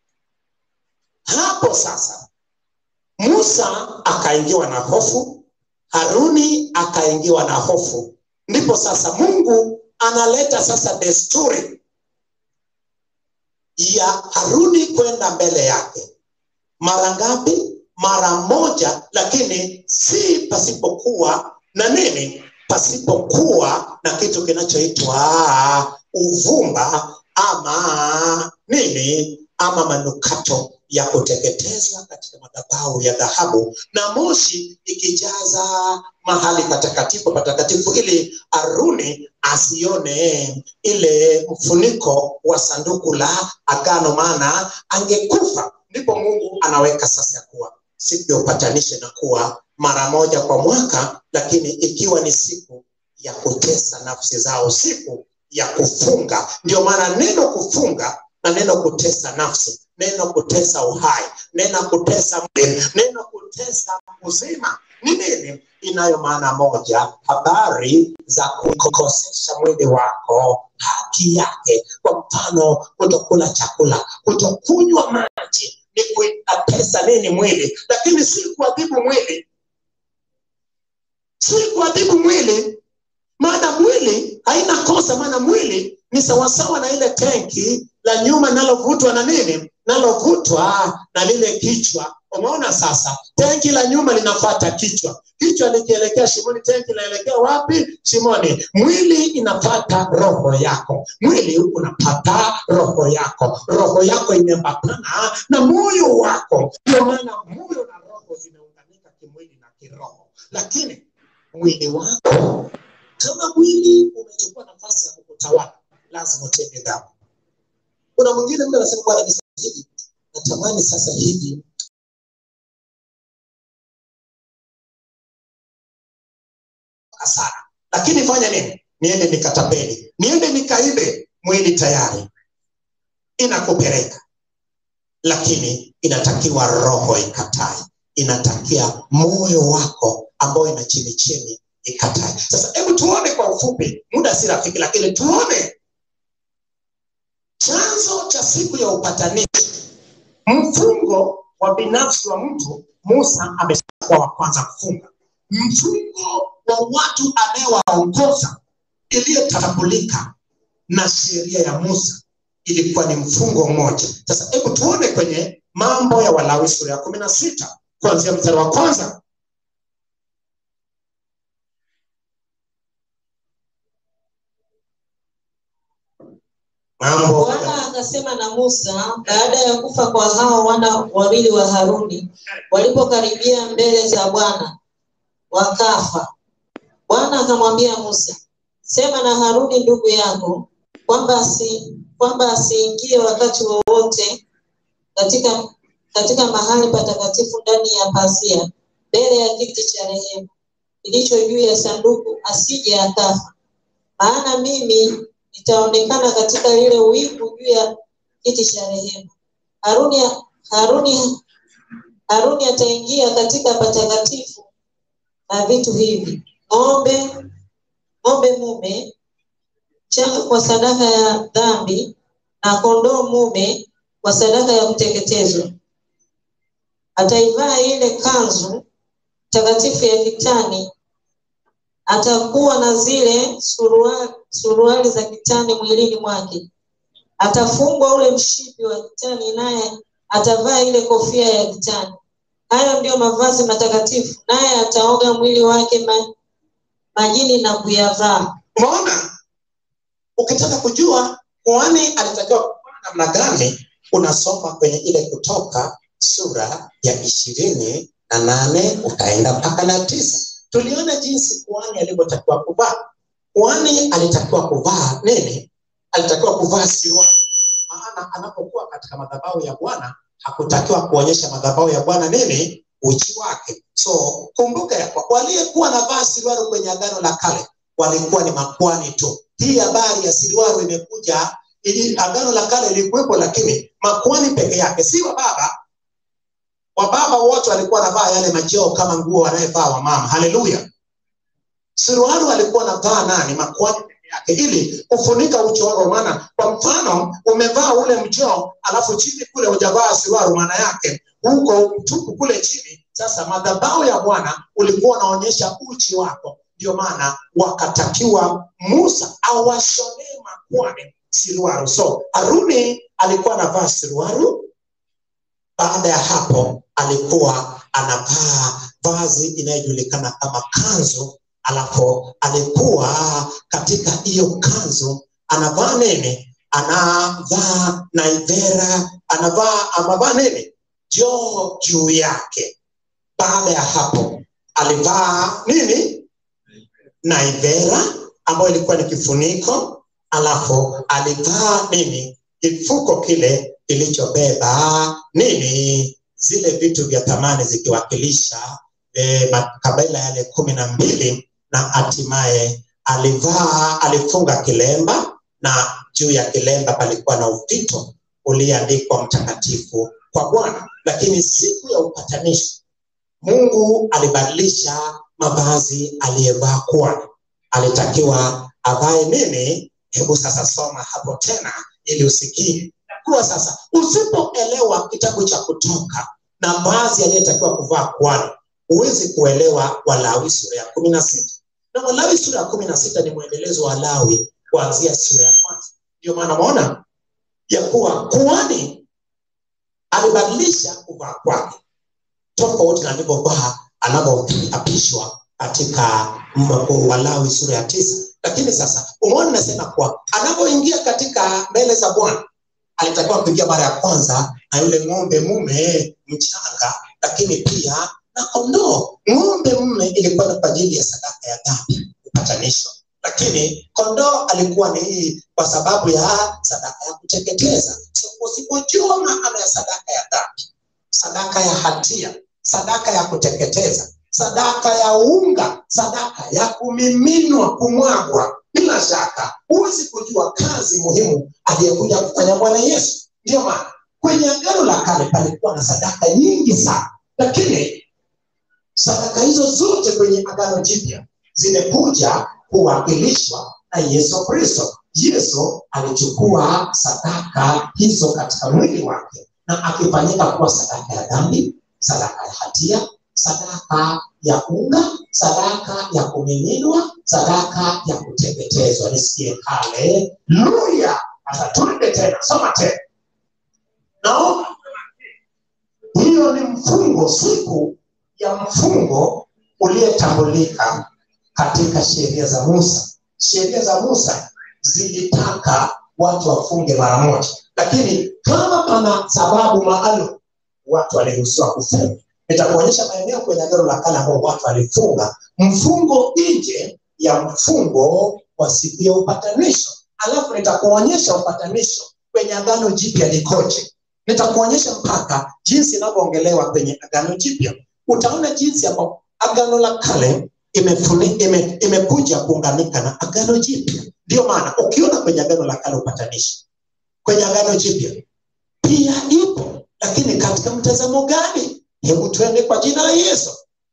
S1: hapo sasa Musa akaingiwa na hofu, Haruni akaingiwa na hofu. Ndipo sasa Mungu analeta sasa desturi ya Haruni kwenda mbele yake. Mara ngapi? Mara moja, lakini si pasipokuwa na nini? Pasipokuwa na kitu kinachoitwa uvumba ama nini? Ama manukato ya kuteketezwa katika madhabahu ya dhahabu, na moshi ikijaza mahali patakatifu ili Haruni asione ile mfuniko wa sanduku la agano, maana angekufa. Ndipo Mungu anaweka sasa kuwa siku ya upatanisho na kuwa mara moja kwa mwaka, lakini ikiwa ni siku ya kutesa nafsi zao, siku ya kufunga. Ndio maana neno kufunga na neno kutesa nafsi, neno kutesa uhai, neno kutesa mwili, neno kutesa uzima ni nini? Inayo maana moja, habari za kukosesha mwili wako haki yake. Kwa mfano, kutokula chakula, kutokunywa maji ni kutesa nini? Mwili. Lakini si kuadhibu mwili, si kuadhibu mwili, maana mwili haina kosa, maana mwili ni sawasawa na ile tenki la nyuma nalovutwa na nini? Nalovutwa na lile kichwa. Umeona sasa? Tenki la nyuma linafuata kichwa. Kichwa likielekea shimoni, tenki laelekea wapi? Shimoni. Mwili inafuata roho yako. Mwili unapata roho yako. Roho yako imepatana na moyo wako. Ndio maana moyo na roho zimeunganika kimwili na kiroho. Lakini mwili wako, kama mwili umechukua nafasi ya kukutawala, lazima utende dhambi. Kuna mwingine mtu anasema bwana hivi, natamani sasa hivi hasara, lakini fanya nini? Niende nikatapeli, niende nikaibe. Mwili tayari inakupeleka, lakini inatakiwa roho ikatae, inatakia moyo wako ambao ina chini chini ikatae. Sasa hebu tuone kwa ufupi, muda si rafiki, lakini tuone chanzo cha siku ya upatanisho. Mfungo wa binafsi wa mtu, Musa amekuwa wa kwanza kufunga. Mfungo wa watu anayewaongoza iliyotambulika na sheria ya Musa ilikuwa ni mfungo mmoja. Sasa hebu tuone kwenye Mambo ya Walawi sura ya 16 kuanzia mstari wa kwanza.
S2: Bwana akasema na Musa baada ya kufa kwa hao wana wawili wa Haruni, walipokaribia mbele za Bwana wakafa. Bwana akamwambia Musa, sema na Haruni ndugu yako kwamba asiingie wakati wowote katika mahali patakatifu ndani ya pazia mbele ya kiti cha rehema kilicho juu ya sanduku, asije akafa. Maana mimi nitaonekana katika lile wingu juu ya kiti cha rehema. Haruni ataingia katika patakatifu na vitu hivi: ng'ombe mume changa kwa sadaka ya dhambi, na kondoo mume kwa sadaka ya kuteketezwa. Ataivaa ile kanzu takatifu ya kitani, atakuwa na zile suruali za kitani mwilini mwake. Atafungwa ule mshipi wa kitani, naye atavaa ile kofia ya kitani. Hayo ndio mavazi matakatifu, naye ataoga mwili wake majini na kuyavaa.
S1: Umeona? Ukitaka kujua kuhani alitakiwa kuwa namna gani, unasoma kwenye ile Kutoka sura ya 28 utaenda mpaka na 9. Tuliona jinsi kuhani alivyotakiwa kuvaa. Kuhani alitakiwa kuvaa nini? Alitakiwa kuvaa siruali. Maana anapokuwa katika madhabahu ya Bwana hakutakiwa kuonyesha madhabahu ya Bwana nini? Uchi wake. So kumbuka ya kwa waliyekuwa na vaa siruali kwenye Agano la Kale walikuwa ni makuhani tu. Hii habari ya siruali imekuja, Agano la Kale ilikuwepo, lakini makuhani peke yake, si wababa. Wababa wote walikuwa wanavaa yale majoo kama nguo wanayevaa wa mama. Haleluya. Siruali walikuwa wanavaa nani? Makuhani peke yake, ili kufunika uchi wao. Maana kwa mfano umevaa ule mjoo alafu chini kule hujavaa siruali, maana yake huko mtupu kule chini. Sasa madhabahu ya Bwana ulikuwa unaonyesha uchi wako. Ndio maana wakatakiwa Musa awashonee makuhani siruaru. So Haruni alikuwa anavaa siruaru. Baada ya hapo alikuwa anavaa vazi inayojulikana kama kanzu. Alafu alikuwa katika hiyo kanzu anavaa nini? Anavaa naivera, anavaa nini? Joo juu yake. Baada ya hapo alivaa nini? Naivera ambayo ilikuwa ni kifuniko. Alafu alivaa nini? Kifuko kile kilichobeba nini? Zile vitu vya thamani zikiwakilisha makabila yale 12. Na hatimaye alifunga kilemba, na juu ya kilemba palikuwa na ufito uliandikwa mtakatifu kwa Bwana. Lakini siku ya upatanisho Mungu alibadilisha mavazi aliyevaa kuhani. Alitakiwa avae nini? Hebu sasa soma hapo tena ili usikie. Kwa sasa usipoelewa kitabu cha Kutoka na vazi aliyetakiwa kuvaa kuhani, huwezi kuelewa Walawi sura ya 16. Na Walawi sura ya 16 ni mwendelezo wa Lawi kuanzia sura ya 1. Ndio maana unaona ya kuwa kuhani alibadilisha kuvaa kwake tofauti na alivyovaa anapoapishwa katika Walawi sura ya 9. Lakini sasa umeona nasema kwa anapoingia katika mbele za Bwana alitakiwa kuingia mara ya kwanza na yule ng'ombe mume mchanga, lakini pia na kondoo. Ng'ombe mume ilikuwa kwa ajili ya sadaka ya dhambi, upatanisho. Lakini kondoo alikuwa ni kwa sababu ya sadaka ya kuteketeza. So usipojua maana ya sadaka ya dhambi, sadaka ya hatia, sadaka ya kuteketeza, sadaka ya unga, sadaka ya kumiminwa, kumwagwa, bila shaka huwezi kujua kazi muhimu aliyekuja kufanya Bwana Yesu. Ndio maana kwenye Agano la Kale palikuwa na sadaka nyingi sana, lakini sadaka hizo zote kwenye Agano Jipya zimekuja kuwakilishwa na Yesu Kristo. Yesu alichukua sadaka hizo katika mwili wake na akifanyika kuwa sadaka ya dhambi, sadaka ya hatia, sadaka ya unga, sadaka ya kumiminwa, sadaka ya kuteketezwa. Nisikie haleluya. Sasa tuende tena, soma tena. Naomba hiyo ni mfungo, siku ya mfungo uliyetambulika katika sheria za Musa. Sheria za Musa zilitaka watu wafunge mara moja, lakini kama pana sababu maalum watu waliruhusiwa kufunga. Nitakuonyesha maeneo kwenye Agano la Kale ambao watu walifunga mfungo nje ya mfungo wa siku ya upatanisho. Alafu nitakuonyesha upatanisho kwenye Agano Jipya likoje. Nitakuonyesha mpaka jinsi inavyoongelewa kwenye Agano Jipya. Utaona jinsi hapo Agano la Kale imekuja kuunganika na Agano Jipya. Ndio maana ukiona kwenye Agano la Kale upatanisho, kwenye Agano Jipya pia ipo, lakini katika mtazamo gani? Hebu tuende kwa jina la Yesu.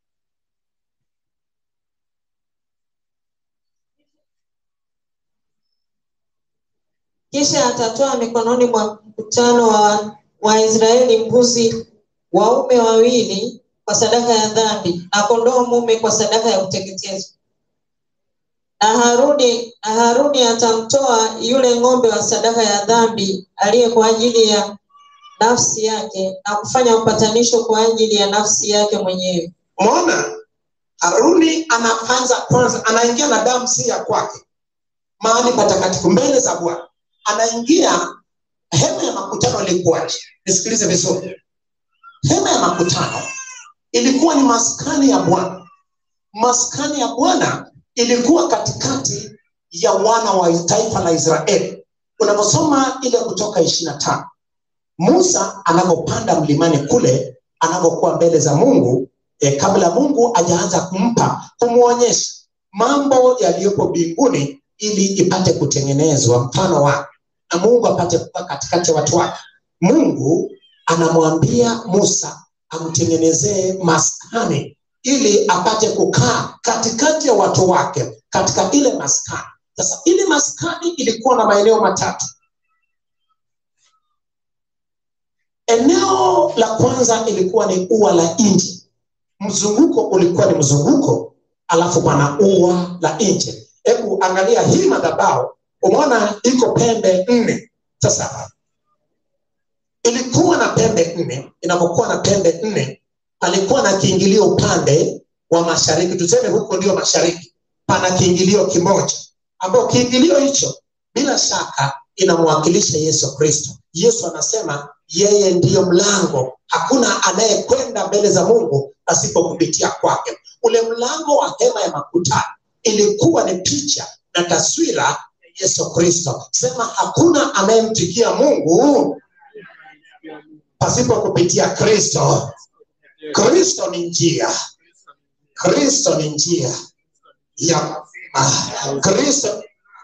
S2: Kisha atatoa mikononi mwa mkutano wa Israeli mbuzi waume 2 kwa sadaka ya dhambi na kondoo mume kwa sadaka ya kuteketezwa. Na Haruni atamtoa yule ng'ombe wa sadaka ya dhambi aliye kwa ajili ya nafsi yake na kufanya upatanisho kwa ajili ya nafsi yake mwenyewe.
S1: Umeona? Haruni anaanza kwanza, anaingia na damu si ya kwake mahali patakatifu mbele za Bwana. Anaingia hema ya makutano. Ilikuwaje? Nisikilize vizuri. Hema ya makutano ilikuwa ni maskani ya Bwana. Maskani ya Bwana ilikuwa katikati ya wana wa taifa la Israeli. Unaposoma ile Kutoka 25, Musa anapopanda mlimani kule, anapokuwa mbele za Mungu, kabla Mungu hajaanza kumuonyesha mambo yaliyopo mbinguni ili ipate kutengenezwa mfano wake na Mungu apate kukaa katikati ya watu wake. Mungu anamwambia Musa amtengenezee maskani ili apate kukaa katikati ya watu wake katika ile maskani. Sasa ile maskani ilikuwa na maeneo matatu. Eneo la kwanza ilikuwa ni ua la nje. Mzunguko ulikuwa ni mzunguko, alafu pana ua la nje. Hebu angalia hii madhabahu Umeona iko pembe 4. Sasa ilikuwa na pembe 4. Inapokuwa na pembe 4, alikuwa na kiingilio upande wa mashariki. Tuseme huko ndio mashariki. Pana kiingilio kimoja, ambao kiingilio hicho bila shaka inamwakilisha Yesu Kristo. Yesu anasema yeye ndiyo mlango. Hakuna anayekwenda mbele za Mungu asipokupitia kwake. Ule mlango wa hema ya makutano ilikuwa ni picha na taswira ya Yesu Kristo. Sema hakuna anayemfikia Mungu pasipo kupitia Kristo. Kristo ni njia. Kristo ni njia ya Kristo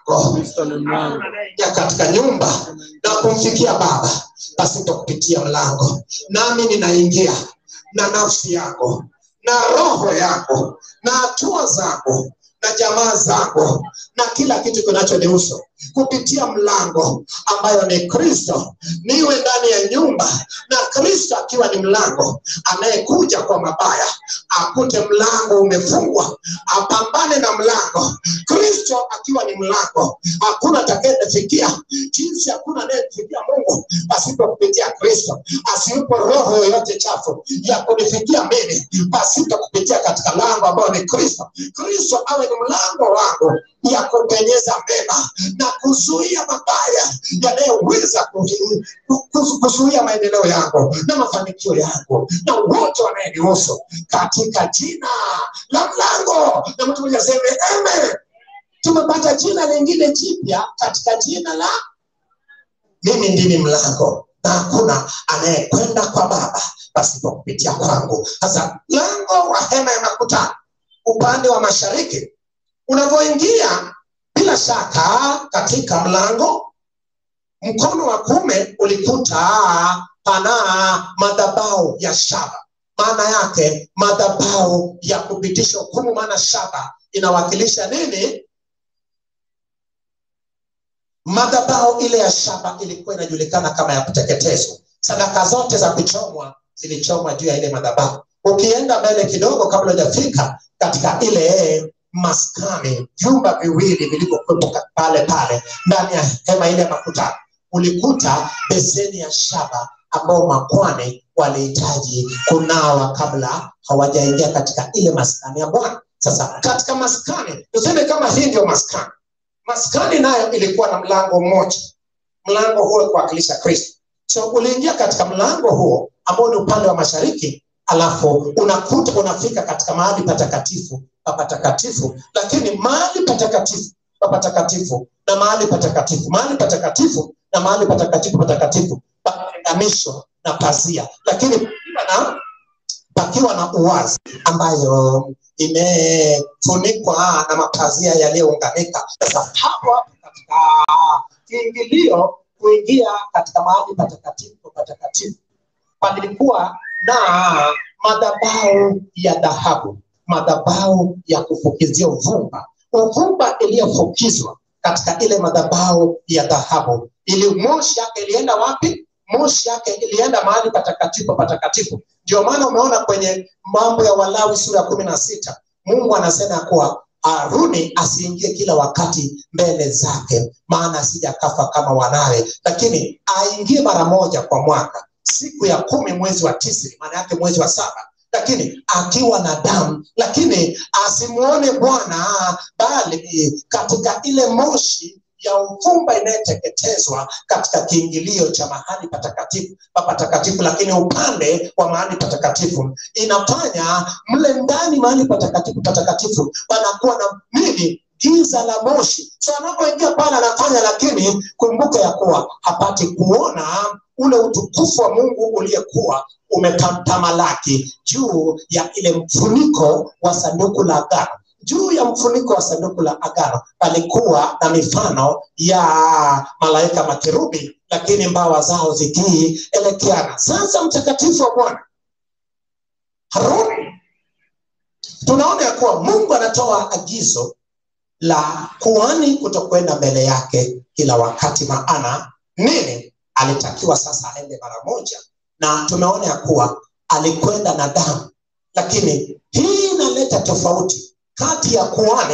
S1: ya katika nyumba na kumfikia Baba pasipo kupitia mlango. Nami ninaingia na nafsi yako na roho yako na hatua zako na jamaa zako na kila kitu kinachonihusu kupitia mlango ambayo ni Kristo. Niwe ndani ya nyumba na Kristo akiwa ni mlango. Anayekuja kwa mabaya akute mlango umefungwa, apambane na mlango. Kristo akiwa ni mlango, hakuna atakayefikia. Jinsi hakuna anayefikia Mungu pasipo kupitia Kristo. Asiupo roho yoyote chafu ya kunifikia mimi pasipo kupitia katika lango ambao ni Kristo. Kristo awe ni mlango wangu ya kupenyeza mema na kuzuia mabaya yanayoweza kuzuia maendeleo yangu na mafanikio yangu na wote wanayenihusu katika jina la mlango. Na mtu mmoja aseme amen. Tumepata jina lingine jipya katika jina la mimi ndimi mlango na hakuna anayekwenda kwa Baba pasipo kupitia kwangu. Sasa lango wa hema ya makutano upande wa mashariki, unapoingia bila shaka katika mlango, mkono wa kume ulikuta pana madhabahu ya shaba. Maana yake madhabahu ya kupitisha hukumu. Maana shaba inawakilisha nini? Madhabahu ile ya shaba ilikuwa inajulikana kama ya kuteketezwa. Sadaka zote za kuchomwa zilichomwa juu ya ile madhabahu. Ukienda mbele kidogo kabla hujafika katika ile maskani, vyumba viwili vilivyokuwepo pale ndani ya hema ile ya makutano, ulikuta beseni ya shaba ambao makwani walihitaji kunawa kabla hawajaingia katika ile maskani ya Bwana. Sasa katika maskani, tuseme kama hii ndio maskani. Maskani nayo ilikuwa na mlango mmoja. Mlango huo kuwakilisha Kristo. So uliingia katika mlango huo ambao ni upande wa mashariki, alafu unakuta unafika katika mahali patakatifu patakatifu. Lakini mahali patakatifu patakatifu na mahali patakatifu, mahali patakatifu na mahali patakatifu pameunganishwa na pazia, lakini pakiwa na uwazi ambayo imefunikwa na mapazia yaliyounganika. Sasa hapo katika kiingilio kuingia katika mahali patakatifu palikuwa na madhabahu ya dhahabu, madhabahu ya kufukizia uvumba. Uvumba iliyofukizwa katika ile madhabahu ya dhahabu, ili moshi yake ilienda wapi? Moshi yake ilienda mahali patakatifu. Ndio maana umeona kwenye Mambo ya Walawi sura ya 16 Mungu anasema kuwa Haruni asiingie kila wakati mbele zake, maana asije akafa kama wanawe, lakini aingie mara moja kwa mwaka, siku ya 10 mwezi wa Tisri, maana yake mwezi wa 7, lakini akiwa na damu, lakini asimuone Bwana bali katika ile moshi ya uvumba inayoteketezwa katika kiingilio cha mahali patakatifu. Lakini upande wa mahali patakatifu inafanya mle ndani mahali patakatifu panakuwa na nini? Giza la moshi. So anapoingia pale anafanya, lakini kumbuka ya kuwa hapati kuona ule utukufu wa Mungu uliyekuwa umetamalaki juu ya ile mfuniko wa sanduku la agano. Juu ya mfuniko wa sanduku la agano palikuwa na mifano ya malaika makerubi, lakini mbawa zao zikielekeana. Sasa mtakatifu wa Bwana Haruni, tunaona ya kuwa Mungu anatoa agizo la kuhani kutokwenda mbele yake kila wakati, maana nini? Alitakiwa sasa aende mara moja, na tumeona ya kuwa alikwenda na damu. Lakini hii inaleta tofauti kati ya kuhani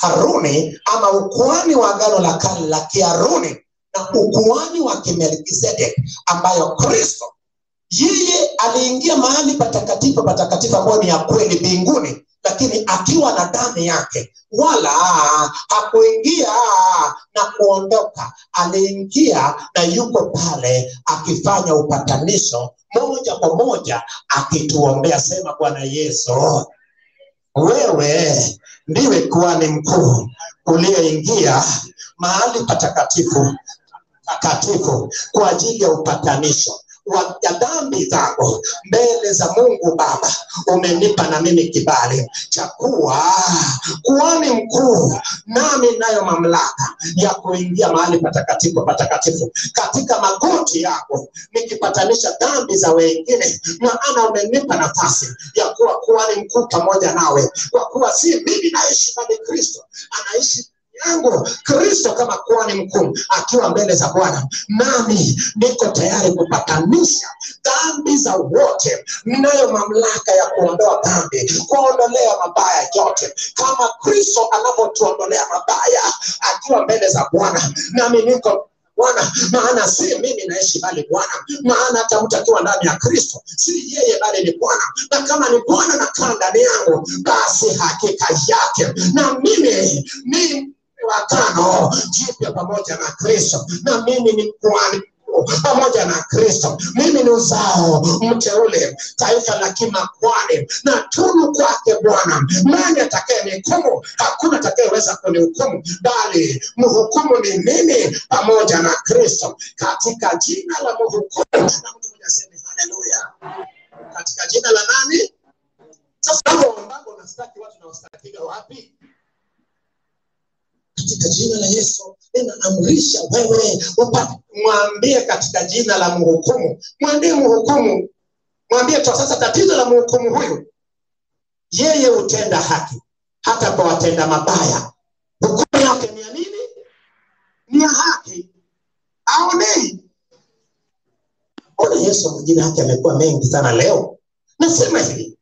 S1: Haruni ama ukuhani wa agano la kale la Kiharuni na ukuhani wa Kimelkizedek, ambayo Kristo yeye aliingia mahali patakatifu patakatifu ambayo ni ya kweli mbinguni, lakini akiwa na damu yake, wala hakuingia na kuondoka. Aliingia na yuko pale akifanya upatanisho moja kwa moja, akituombea. Sema, Bwana Yesu, wewe ndiwe kuhani mkuu uliyeingia mahali patakatifu kwa ajili ya upatanisho wa dhambi zangu mbele za Mungu Baba. Umenipa na mimi kibali cha kuwa kuhani mkuu, nami nayo mamlaka ya kuingia mahali patakatifu katika magoti yako, nikipatanisha dhambi za wengine. Maana umenipa nafasi ya kuwa kuhani mkuu pamoja nawe, kwa kuwa si mimi naishi bali Kristo anaishi yangu. Kristo kama kuhani mkuu akiwa mbele za Bwana, nami niko tayari kupatanisha dhambi za wote. Ninayo mamlaka ya kuondoa dhambi, kuondolea mabaya yote, kama Kristo anapotuondolea mabaya akiwa mbele za Bwana. Nami niko Bwana, maana si mimi naishi bali Bwana. Maana hata mtu akiwa ndani ya Kristo, si yeye bali ni Bwana. Na kama ni Bwana na kaa ndani yangu, basi hakika yake na mimi ni watano jipya pamoja na Kristo, na mimi ni kuhani pamoja na Kristo. Mimi ni uzao mteule, taifa la kimakwani, na tunu kwake Bwana. Nani atakayenihukumu? Hakuna atakayeweza kunihukumu, bali mhukumu ni mimi pamoja na Kristo, katika jina la mhukumu. Na mtu mmoja aseme haleluya. Katika jina la nani? Sasa hapo ambapo unastaki watu na ustakiga wapi? Katika jina la Yesu ninaamrisha wewe upate, mwambie katika jina la mhukumu. Mwambie mhukumu, mwambie tu sasa tatizo la mhukumu huyu, yeye utenda haki hata kwa watenda mabaya. Hukumu yake ni ya nini? Ni ya haki. Aonei. Ona Yesu mwingine haki amekuwa mengi sana leo. Nasema hivi,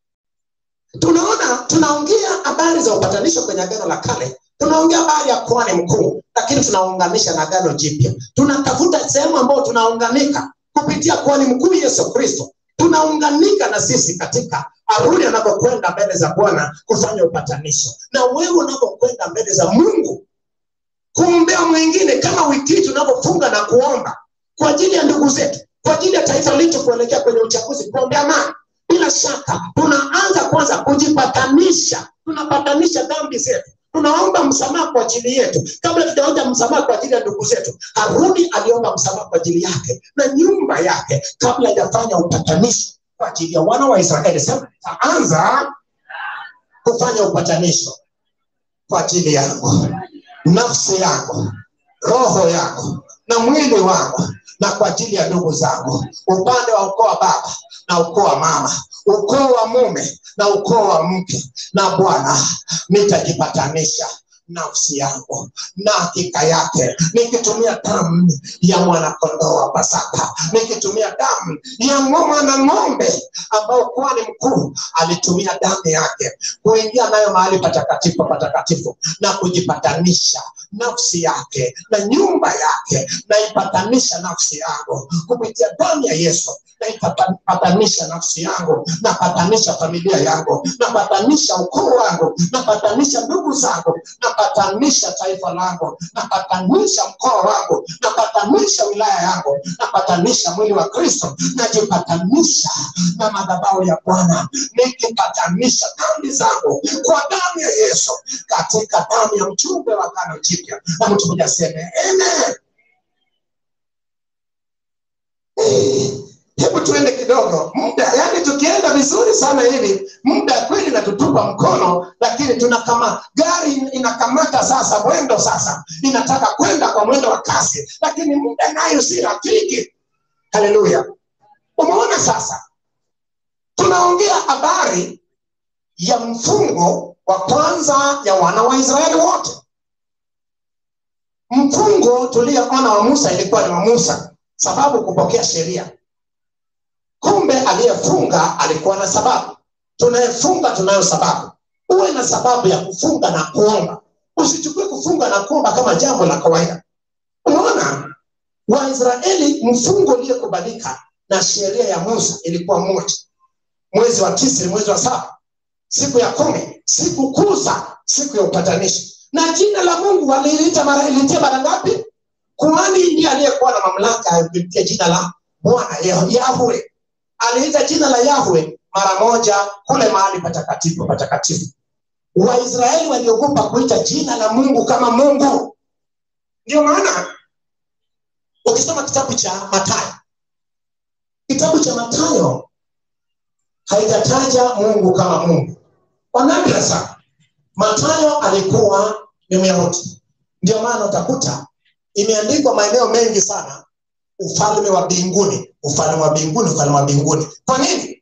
S1: tunaongea habari za upatanisho kwenye agano la kale. Tunaongea habari ya kuhani mkuu, lakini tunaunganisha na agano jipya. Tunatafuta sehemu ambayo tunaunganika kupitia kuhani mkuu Yesu Kristo. Tunaunganika na sisi katika Haruni anapokwenda mbele za Bwana kufanya upatanisho, na wewe unapokwenda mbele za Mungu kuombea mwingine, kama wiki tunapofunga na kuomba kwa ajili ya ndugu zetu, kwa ajili ya taifa letu kuelekea kwenye uchaguzi, kuombea amani. Bila shaka tunaanza kwanza kujipatanisha. Tunapatanisha dhambi zetu, tunaomba msamaha kwa ajili yetu kabla tujaomba msamaha kwa ajili ya ndugu zetu. Haruni aliomba msamaha kwa ajili yake na nyumba yake kabla hajafanya upatanisho kwa ajili ya wana wa Israeli. Sasa anza kufanya upatanisho kwa ajili yangu, nafsi yangu, roho yangu na mwili wangu, na kwa ajili ya ndugu zangu, upande wa ukoo wa baba na ukoo wa mama, ukoo wa mume na ukoo wa mke. Na Bwana, nitajipatanisha nafsi yangu na hakika yake, nikitumia damu ya mwana kondoo wa Pasaka, nikitumia damu ya mwana ng'ombe ambao kuhani mkuu alitumia damu yake kuingia nayo mahali patakatifu na kujipatanisha nafsi yake na nyumba yake. Na ipatanisha nafsi yangu kupitia damu ya Yesu, na ipatanisha nafsi yangu, na patanisha familia yangu, na patanisha ukoo wangu, na patanisha ndugu zangu, na patanisha taifa langu, na patanisha mkoa wangu, na patanisha wilaya yangu, na patanisha mwili wa Kristo. Najipatanisha na madhabahu ya Bwana, nikipatanisha dhambi zangu kwa damu ya Yesu, katika damu ya mchumbe wa agano jipya. Na mtu mmoja aseme amen. Hebu tuende kidogo muda, yani tukienda vizuri sana hivi muda kweli na tutupa mkono, lakini tunakama gari inakamata sasa mwendo, sasa inataka kwenda kwa mwendo wa kasi, lakini muda nayo si rafiki. Haleluya. Umeona sasa tunaongea habari ya mfungo wa kwanza ya wana wa Israeli wote. Mfungo tulioona wa Musa ilikuwa ni wa Musa, sababu kupokea sheria. Kumbe aliyefunga alikuwa na sababu. Tunayefunga tunayo sababu. Uwe na sababu ya kufunga na kuomba. Usichukue kufunga na kuomba kama jambo la kawaida. Unaona, Waisraeli mfungo uliokubalika na sheria ya Musa ilikuwa moja. Mwezi wa 9, mwezi wa 7, siku ya 10, siku kuza, siku ya upatanisho. Na jina la Mungu waliliita mara ngapi? Kuhani ndiye aliyekuwa na mamlaka ya kulitia jina la Bwana Yahweh. Aliita jina la Yahweh mara moja kule mahali patakatifu. Waisraeli waliogopa kuita jina la Mungu kama Mungu. Ndio maana ukisoma kitabu cha Mathayo haijataja Mungu kama Mungu. Wanadra sana. Mathayo alikuwa ni Myahudi. Ndio maana utakuta imeandikwa maeneo mengi sana ufalme wa mbinguni, ufalme wa mbinguni, ufalme wa mbinguni. Kwa nini?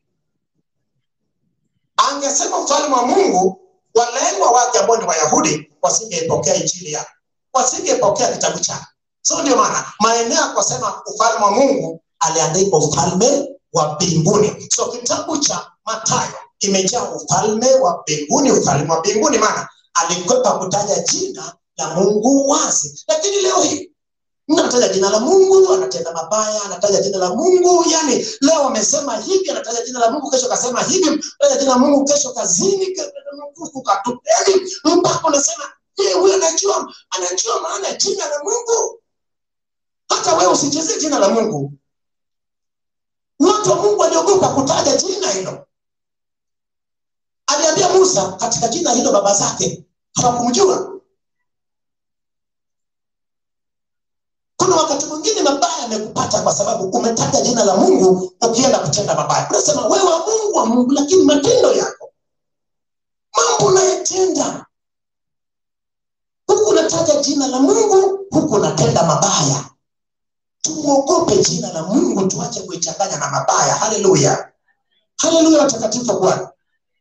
S1: Angesema ufalme wa Mungu, walengwa wake ambao ni Wayahudi wasingeipokea injili yake, wasingepokea kitabu chake. So ndio maana maeneo kwa sema ufalme wa Mungu aliandika ufalme wa mbinguni. So kitabu cha Mathayo imejaa ufalme wa mbinguni, ufalme wa mbinguni, maana alikwepa kutaja jina la Mungu wazi. Lakini leo hii anataja jina la Mungu, anatenda mabaya, anataja jina la Mungu. Yani leo amesema hivi, anataja jina la Mungu, kesho kasema hivi, anataja jina la Mungu, kesho kazini, yani mpaka unasema huyu anajua maana jina la Mungu. Hata wewe usicheze jina la Mungu. Watu wa Mungu waliogopa kutaja jina hilo. Aliambia Musa katika jina hilo baba zake hawakumjua. Kuna wakati mwingine mabaya yamekupata kwa sababu umetaja jina la Mungu ukienda kutenda mabaya. Unasema wewe wa Mungu, lakini matendo yako, mambo unayotenda, huku unataja jina la Mungu, huku unatenda mabaya. Tumuogope jina la Mungu, tuache kuichanganya na mabaya. Haleluya. Haleluya watakatifu Bwana.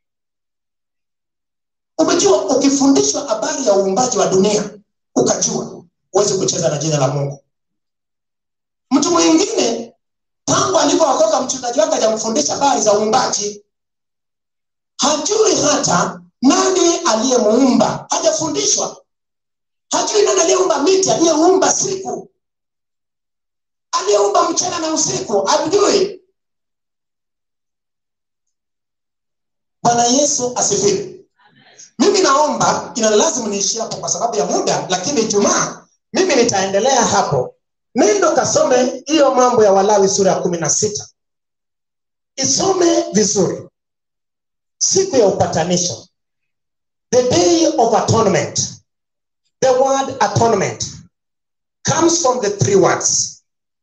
S1: Umejua ukifundishwa habari ya uumbaji wa dunia, ukajua uweze kucheza na jina la Mungu. Mtu mwingine tangu alipookoka mchungaji wake hajamfundisha habari za uumbaji. Hajui hata nani aliyemuumba, hajafundishwa. Hajui nani aliyeumba miti, aliyeumba siku, aliyeumba mchana na usiku, hajui. Bwana Yesu asifiwe. Mimi naomba inalazimu niishie hapo kwa sababu ya muda, lakini Ijumaa mimi nitaendelea hapo. Nenda kasome hiyo mambo ya Walawi sura ya 16. Isome vizuri. Siku ya upatanisho. The day of atonement. The word atonement comes from the 3 words.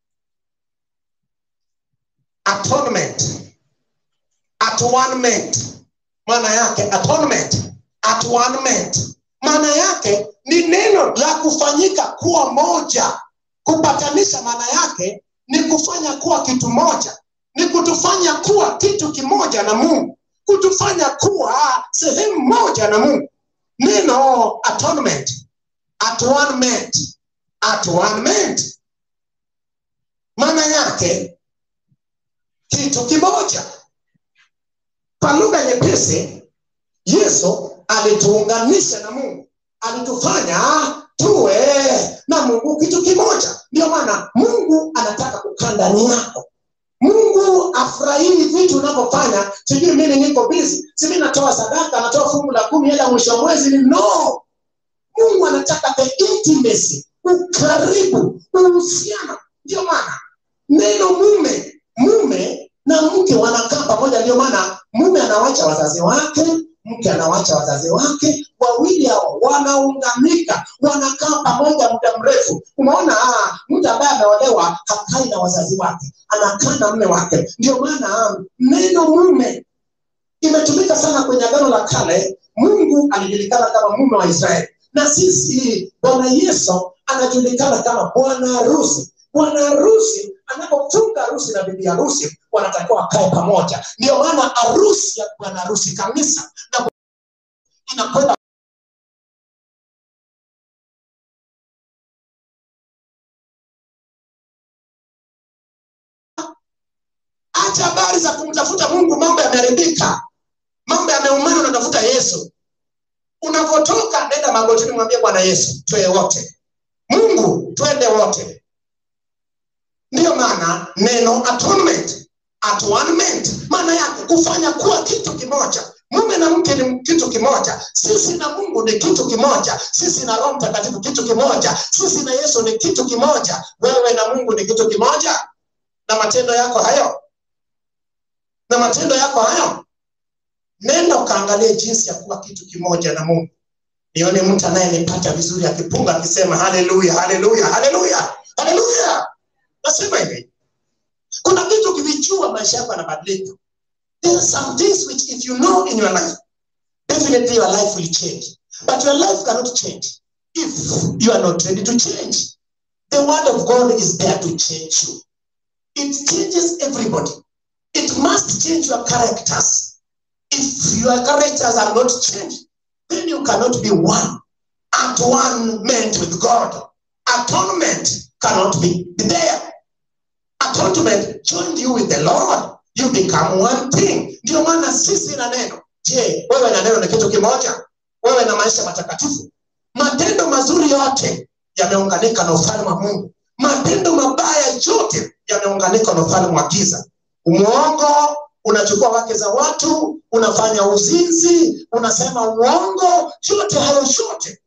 S1: Atonement. Atonement. Maana yake atonement. Atonement. Maana yake ni neno la kufanyika kuwa moja. Kupatanisha maana yake ni kufanya kuwa kitu moja. Ni kutufanya kuwa kitu kimoja na Mungu. Kutufanya kuwa sehemu moja na Mungu. Neno atonement. Atonement. Atonement. Maana yake kitu kimoja. Kwa lugha nyepesi, Yesu alituunganisha na Mungu. Alitufanya tuwe na Mungu kitu kimoja. Ndio maana Mungu anataka kukaa ndani yako. Mungu afurahii vitu unavyofanya. Sijui mimi niko busy, si mimi natoa sadaka, natoa fungu la 10 hela mwisho wa mwezi. No. Mungu anataka the intimacy, ukaribu, uhusiano. Ndio maana neno mume na mke wanakaa pamoja. Ndio maana mume anawacha wazazi wake, mke anawacha wazazi wake, wawili hao wanaunganika, wanakaa pamoja muda mrefu. Unaona mtu ambaye ameolewa hakai na wazazi wake, anakaa na mume wake. Ndio maana neno mume imetumika sana kwenye Agano la Kale. Mungu alijulikana kama mume wa Israeli, na sisi Bwana Yesu anajulikana kama bwana harusi. Bwana harusi anapofunga harusi na bibi harusi wanatakiwa wakae pamoja. Ndio maana harusi ya bwana harusi, kanisa, na inakwenda acha habari za kumtafuta Mungu. Mambo yameharibika, mambo yameumana, unatafuta Yesu. Unapotoka nenda magotini, mwambie Bwana Yesu, tuwe wote. Mungu, twende wote. Ndio maana neno atonement, maana yake kufanya kuwa kitu kimoja. Mume na mke ni kitu kimoja. Sisi na Mungu ni kitu kimoja. Sisi na Roho Mtakatifu kitu kimoja. Sisi na Yesu ni kitu kimoja. Wewe na Mungu ni kitu kimoja. Na matendo yako hayo. Nenda ukaangalie jinsi ya kuwa kitu kimoja na Mungu. Nione mtu anayenipata vizuri akipunga akisema haleluya, haleluya, haleluya, haleluya. Nasema hivi, kuna kitu kivijua maisha yako yanabadilika. There are some things which if you know in your life, definitely your life will change. But your life cannot change if you are not ready to change. The word of God is there to change you. It changes everybody. It must change your characters. If your characters are not changed, then you cannot be one at one meant with God. Atonement cannot be there. Atonement joined you with the Lord. You become one thing. Ndio maana sisi na neno. Je, wewe na neno ni kitu kimoja? Wewe na maisha matakatifu? Matendo mazuri yote yameunganika na ufalme wa Mungu. Matendo mabaya yote yameunganika na ufalme wa giza. Uongo, unachukua wake za watu, unafanya uzinzi, unasema uongo, yote hayo yote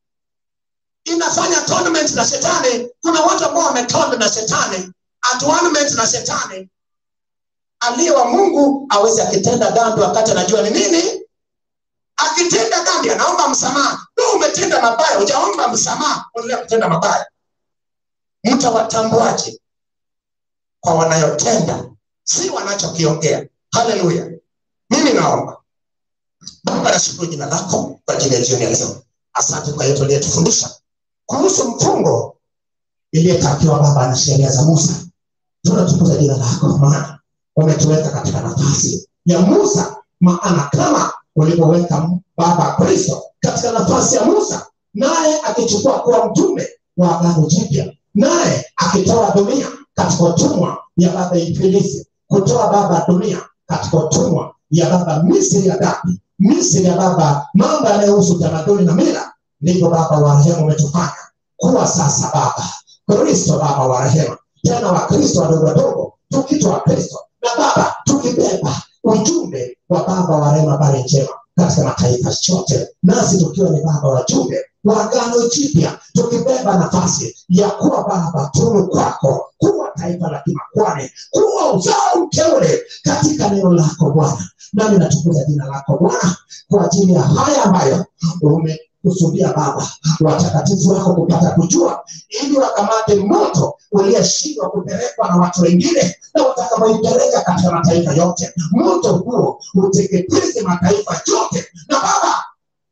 S1: inafanya atonement na shetani. Kuna watu ambao wametonda na shetani, atonement na shetani. Aliye wa Mungu aweze akitenda dhambi wakati anajua ni nini. Akitenda dhambi anaomba msamaha. Wewe umetenda mabaya, hujaomba msamaha, unaendelea kutenda mabaya. Mtawatambuaje? Kwa wanayotenda, si wanachokiongea. Haleluya. Mimi naomba. Baba, nashukuru jina lako kwa ajili ya jioni ya leo. Asante kwa yote uliyotufundisha kuhusu mfungo iliyotakiwa Baba na sheria za Musa. Tunatukuza jina lako maana umetuweka katika nafasi ya Musa, maana kama ulipoweka Baba Kristo katika nafasi ya Musa, naye akichukua kuwa mtume wa Agano Jipya, naye akitoa dunia katika utumwa ya baba Ibilisi, kutoa Baba dunia katika utumwa ya Baba Misri ya dhambi, Misri ya Baba mambo yanayohusu tamaduni na mila. Ndivyo Baba wa rehema umetufanya kuwa sasa Baba Kristo, Baba wa rehema, tena wa Kristo wadogo tukitoa Kristo na Baba tukibeba ujumbe wa Baba wa rehema, habari njema katika mataifa yote, nasi tukiwa ni Baba wajumbe wa Agano Jipya, tukibeba nafasi ya kuwa Baba tunu kwako, kuwa taifa la kimakwani, kuwa uzao mteule katika neno lako Bwana. Nami natukuza jina lako Bwana kwa ajili ya haya ambayo umekusudia Baba watakatifu wako kupata kujua, ili wakamate moto uliyeshindwa kupelekwa na watu wengine na watakaoipeleka katika mataifa yote. Moto huo uteketeze mataifa yote, na Baba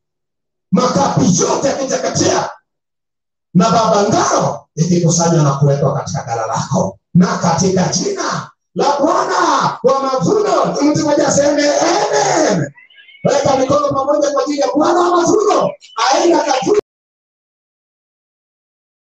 S1: makapi yote yakiteketea, na Baba ngao ikikusanywa na kuwekwa katika ghala lako, na katika jina la Bwana wa mavuno mtu mmoja aseme amen. Weka mikono pamoja kwa ajili ya Bwana wa mavuno aenda katika